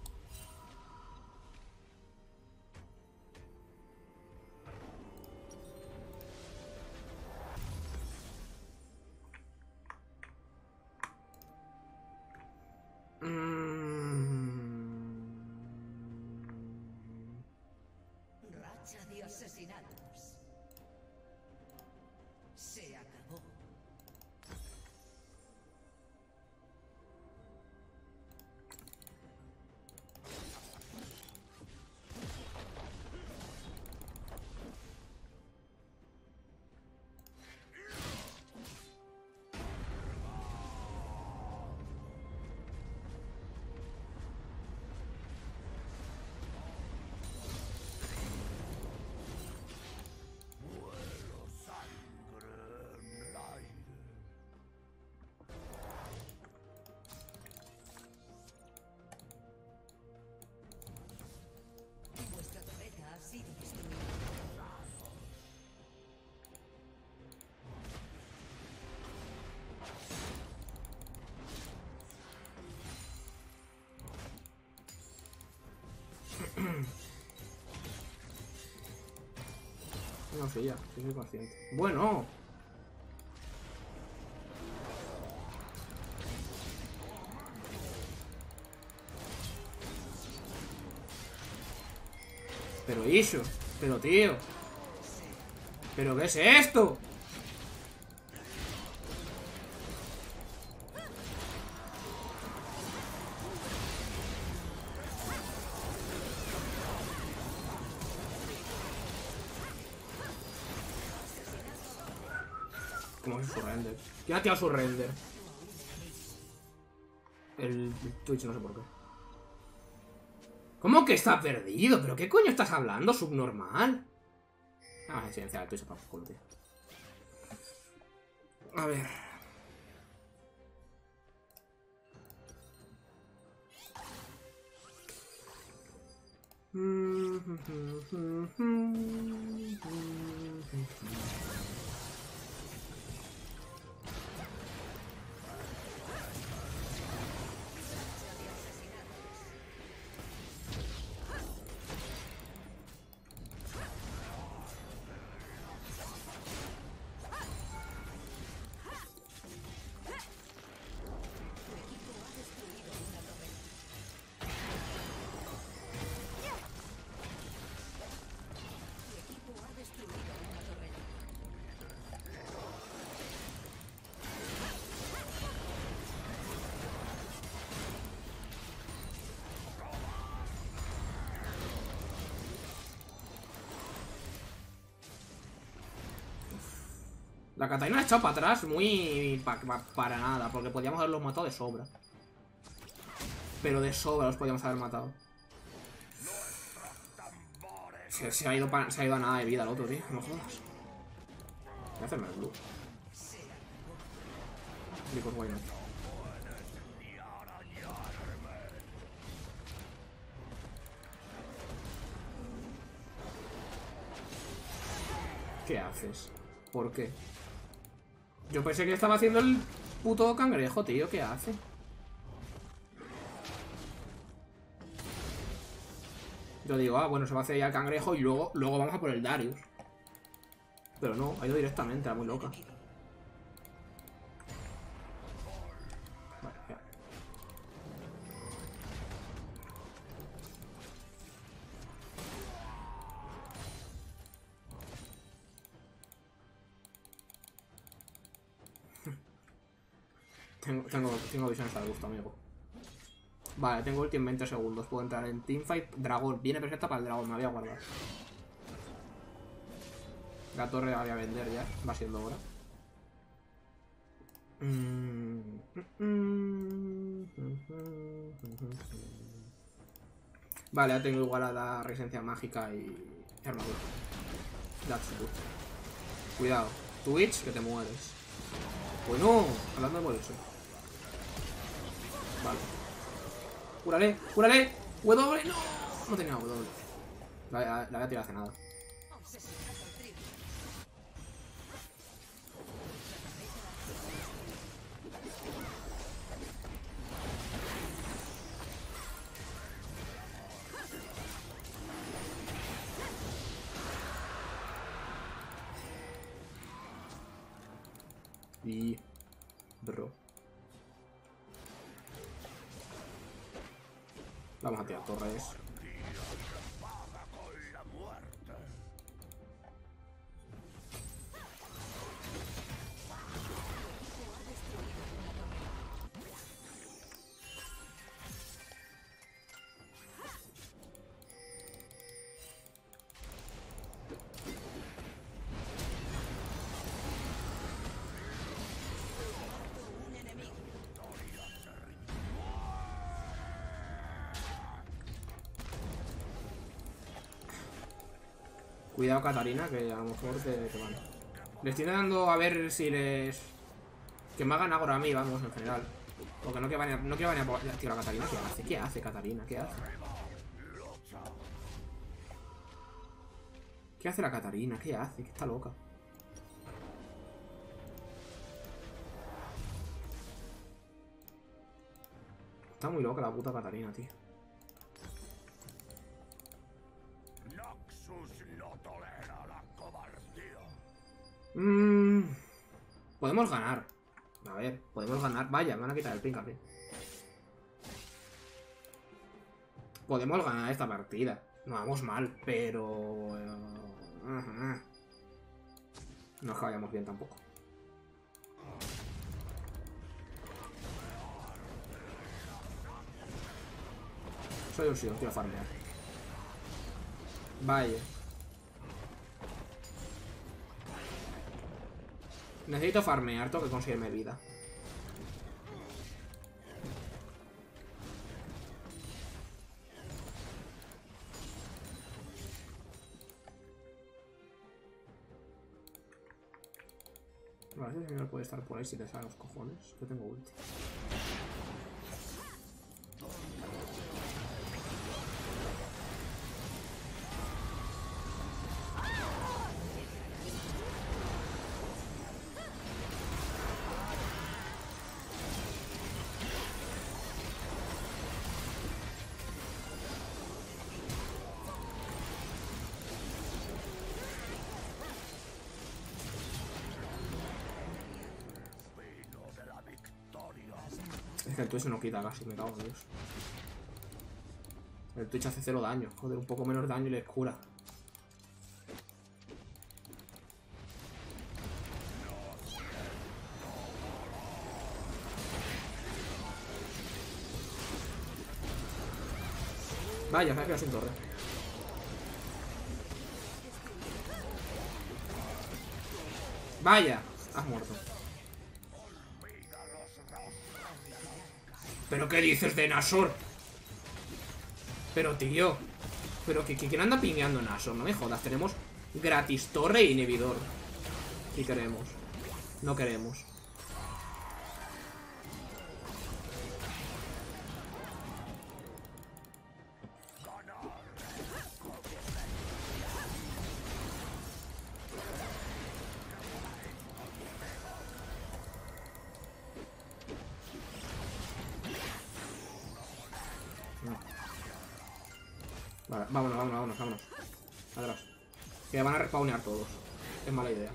Racha de asesinatos. Se acabó. No sé ya, sí soy consciente. Bueno. Pero Isho, pero tío. ¿Pero qué es esto? ¿Cómo es su render? ¿Quién ha tirado su render? El Twitch, no sé por qué. ¿Cómo que está perdido? ¿Pero qué coño estás hablando, subnormal? Ah, silenciar el Twitch para culo, tío. A ver. La Catarina ha echado para atrás muy... para nada, porque podíamos haberlos matado de sobra. Pero de sobra los podíamos haber matado. Se ha ido a nada de vida el otro, tío. No jodas. Voy a hacerme el blue. Because why not? ¿Qué haces? ¿Por qué? Yo pensé que estaba haciendo el puto cangrejo, tío. ¿Qué hace? Yo digo, ah, bueno, se va a hacer ya el cangrejo y luego vamos a por el Darius. Pero no, ha ido directamente, era muy loca. Vale, ya. Tengo visiones al gusto, amigo. Vale, tengo ulti en 20 segundos. Puedo entrar en teamfight. Dragón. Viene perfecta para el dragón. Me voy a guardar. La torre la voy a vender ya. Va siendo hora. Vale, ya tengo igualada resistencia mágica y armadura. That's good. Cuidado. Twitch, que te mueres. Bueno, hablando de morirse. Vale. ¡Cúrale! ¡Cúrale! ¡W! ¡No! No tenía W. La voy a tirar hace nada. Y... bro. Vamos a tirar torres. Cuidado, Catarina, que a lo mejor te van. Le estoy dando a ver si les... que me hagan ahora a mí, vamos, en general. Porque no quiero venir a por... Tío, la Catarina, ¿qué hace? ¿Qué hace, Catarina? ¿Qué hace? ¿Qué hace la Catarina? ¿Qué hace? Que está loca. Está muy loca la puta Catarina, tío. Noxus no tolera la cobardía. Podemos ganar. A ver, podemos ganar. Vaya, me van a quitar el Pinkable. Podemos ganar esta partida. No vamos mal, pero... no es que vayamos bien tampoco. Soy un Sion, quiero farmear. Vaya. Necesito farmear, tengo que conseguirme vida. Vale, ese señor puede estar por ahí si te salen los cojones. Yo tengo ulti. Es que el Twitch se no quita casi, me cago en Dios. El Twitch hace 0 daño, joder, un poco menos daño y les cura. Vaya, se ha quedado sin torre. Vaya, has muerto. ¿Pero qué dices de Nashor? Pero tío, pero ¿quién anda pingueando Nashor? No me jodas, tenemos gratis torre e inhibidor. Si queremos. No queremos. Vale, vámonos. Atrás. Que van a respawnear todos. Es mala idea.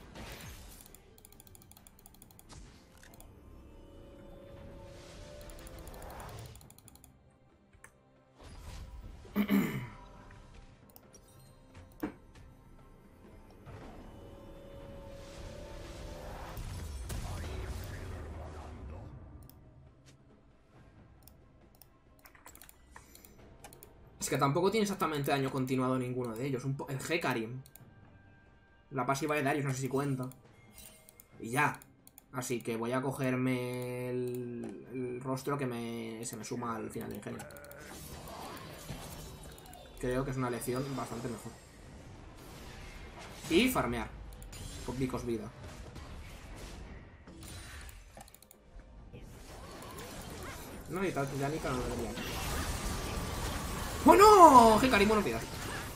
Es que tampoco tiene exactamente daño continuado ninguno de ellos. El Hecarim. La pasiva de Darius, no sé si cuenta. Y ya. Así que voy a cogerme el rostro que se me suma al final de ingenio. Creo que es una elección bastante mejor. Y farmear. Con Vicos vida. No, y tal, ya ni no debería. ¡Oh no! Hecarim, buenos días.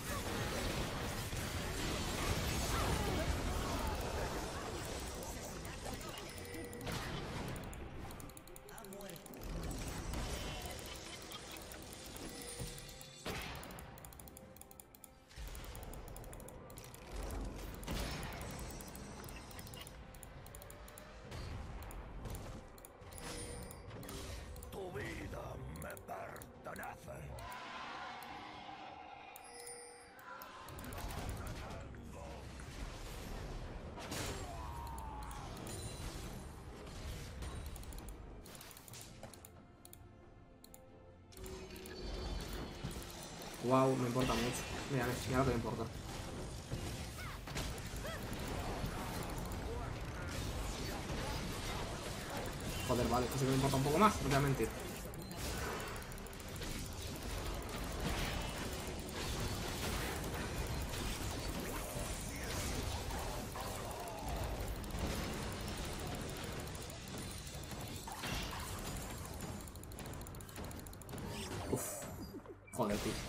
Tu vida me pertenece. Wow, me importa mucho. Mira lo que me importa. Joder, vale, esto sí que me importa un poco más, no te voy a mentir. Uf. Joder, tío.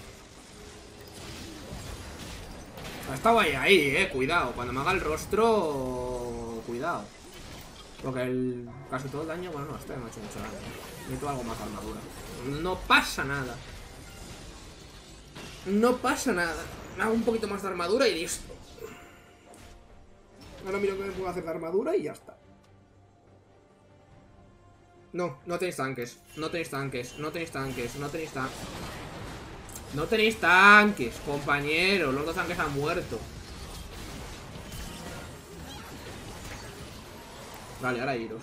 Ha estado ahí, cuidado. Cuando me haga el rostro... Cuidado. Porque casi todo el daño... Bueno, no, este no ha hecho mucho daño. Necesito algo más de armadura. No pasa nada. No pasa nada. Hago un poquito más de armadura y listo. Ahora miro que me puedo hacer de armadura y ya está. No, no tenéis tanques. No tenéis tanques. No tenéis tanques. No tenéis tanques. No tenéis tanques, compañero. Los dos tanques han muerto. Vale, ahora iros.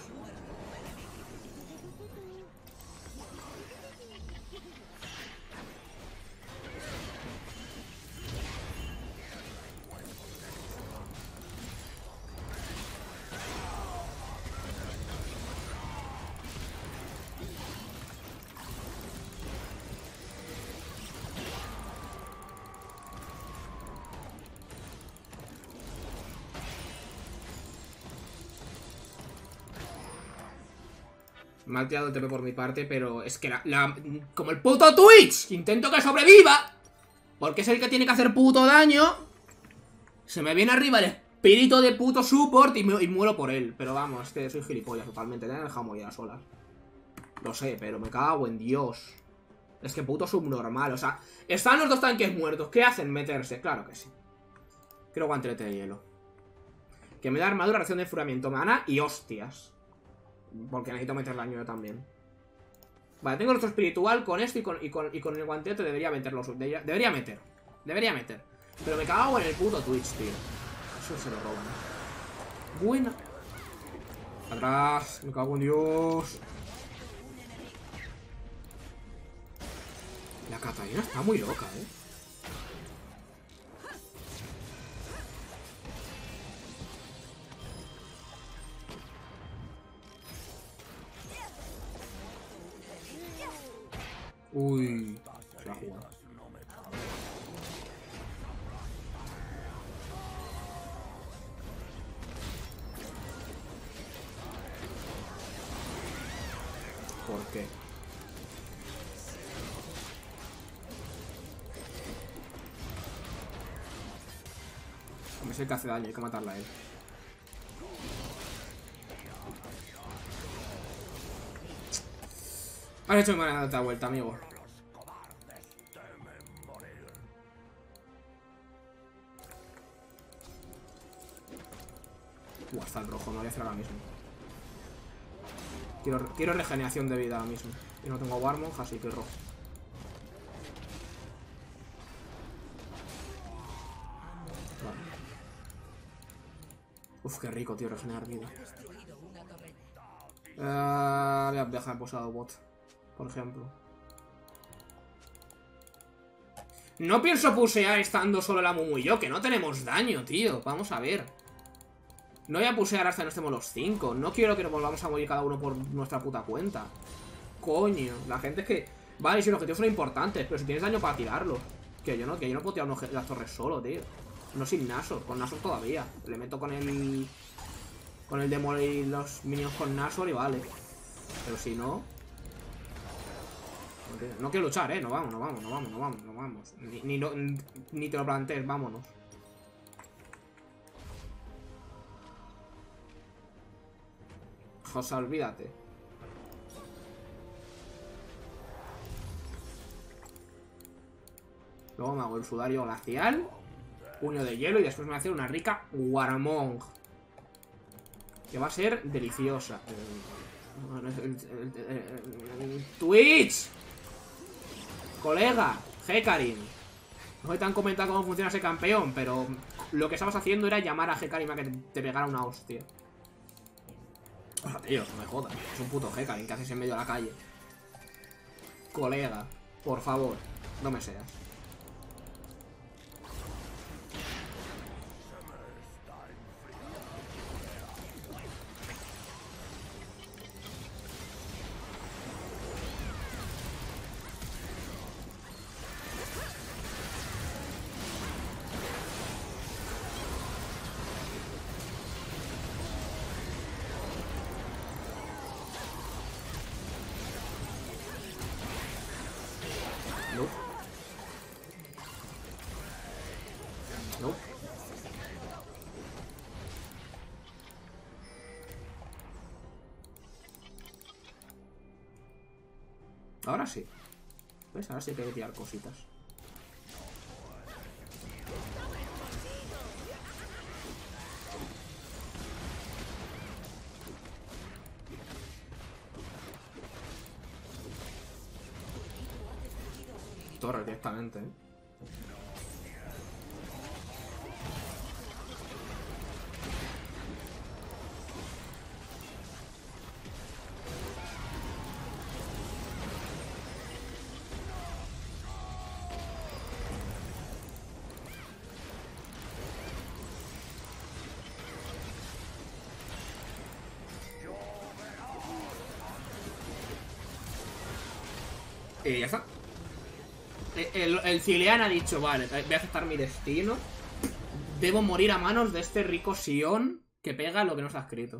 Mal tirado el TP por mi parte, pero es que como el puto Twitch, intento que sobreviva, porque es el que tiene que hacer puto daño. Se me viene arriba el espíritu de puto support y muero por él. Pero vamos, es que soy gilipollas totalmente. Te han dejado morir a solas. Lo sé, pero me cago en Dios. Es que puto subnormal, o sea, están los dos tanques muertos. ¿Qué hacen? Meterse, claro que sí. Quiero guantelete de hielo. Que me da armadura, reacción de enfriamiento, mana y hostias. Porque necesito meter daño yo también. Vale, tengo el otro espiritual. Con esto y con el guantelete debería meterlo. Debería meter. Pero me cago en el puto Twitch, tío. Eso se lo roban. Buena. Atrás. Me cago en Dios. La Catarina está muy loca, Uy, se la ha jugado. ¿Por qué? Me sé que hace daño, hay que matarla a él. Has hecho muy buena vuelta, amigo. Hasta el rojo, me voy a hacer ahora mismo. Quiero regeneración de vida ahora mismo. Y no tengo Warmong, así que rojo. Vale. Uf, qué rico, tío, regenerar vida. Voy a dejar posado bot, por ejemplo. No pienso pusear estando solo la Mumu y yo, que no tenemos daño, tío. Vamos a ver. No voy a pusear hasta que no estemos los 5. No quiero que nos volvamos a morir cada uno por nuestra puta cuenta. Coño, la gente es que... Vale, si los objetivos son importantes, pero si tienes daño para tirarlos. Que yo no puedo tirar las torres solo, tío. No sin Nashor, con Nashor todavía. Le meto con el... Con el Demol y los minions con Nashor y vale. Pero si no... No quiero luchar, no vamos. Ni te lo plantees, vámonos. Josa, olvídate. Luego me hago el sudario glacial, puño de hielo y después me voy a hacer una rica Warmong, que va a ser deliciosa. Twitch, colega, Hecarim. No sé te han comentado cómo funciona ese campeón, pero lo que estabas haciendo era llamar a Hecarim a que te pegara una hostia. O sea, tío, no me jodas. Es un puto Hecarim que haces en medio de la calle. Colega, por favor, no me seas. Ahora sí. ¿Ves? Ahora sí que hay que tirar cositas. torres directamente, ¿eh? Y ya está. El Zilean ha dicho, vale, voy a aceptar mi destino. Debo morir a manos de este rico Sion que pega lo que nos ha escrito.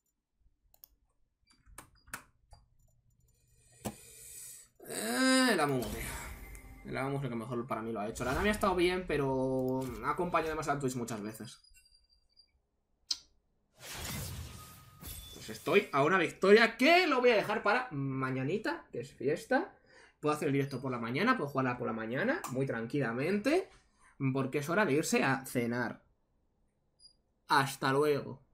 El Amumu, tío. El Amumu es el que mejor para mí lo ha hecho. La Nami ha estado bien, pero ha acompañado demasiado a Twitch muchas veces. Pues estoy a una victoria que lo voy a dejar para mañanita, que es fiesta. Puedo hacer el directo por la mañana, puedo jugarla por la mañana, muy tranquilamente, porque es hora de irse a cenar. Hasta luego.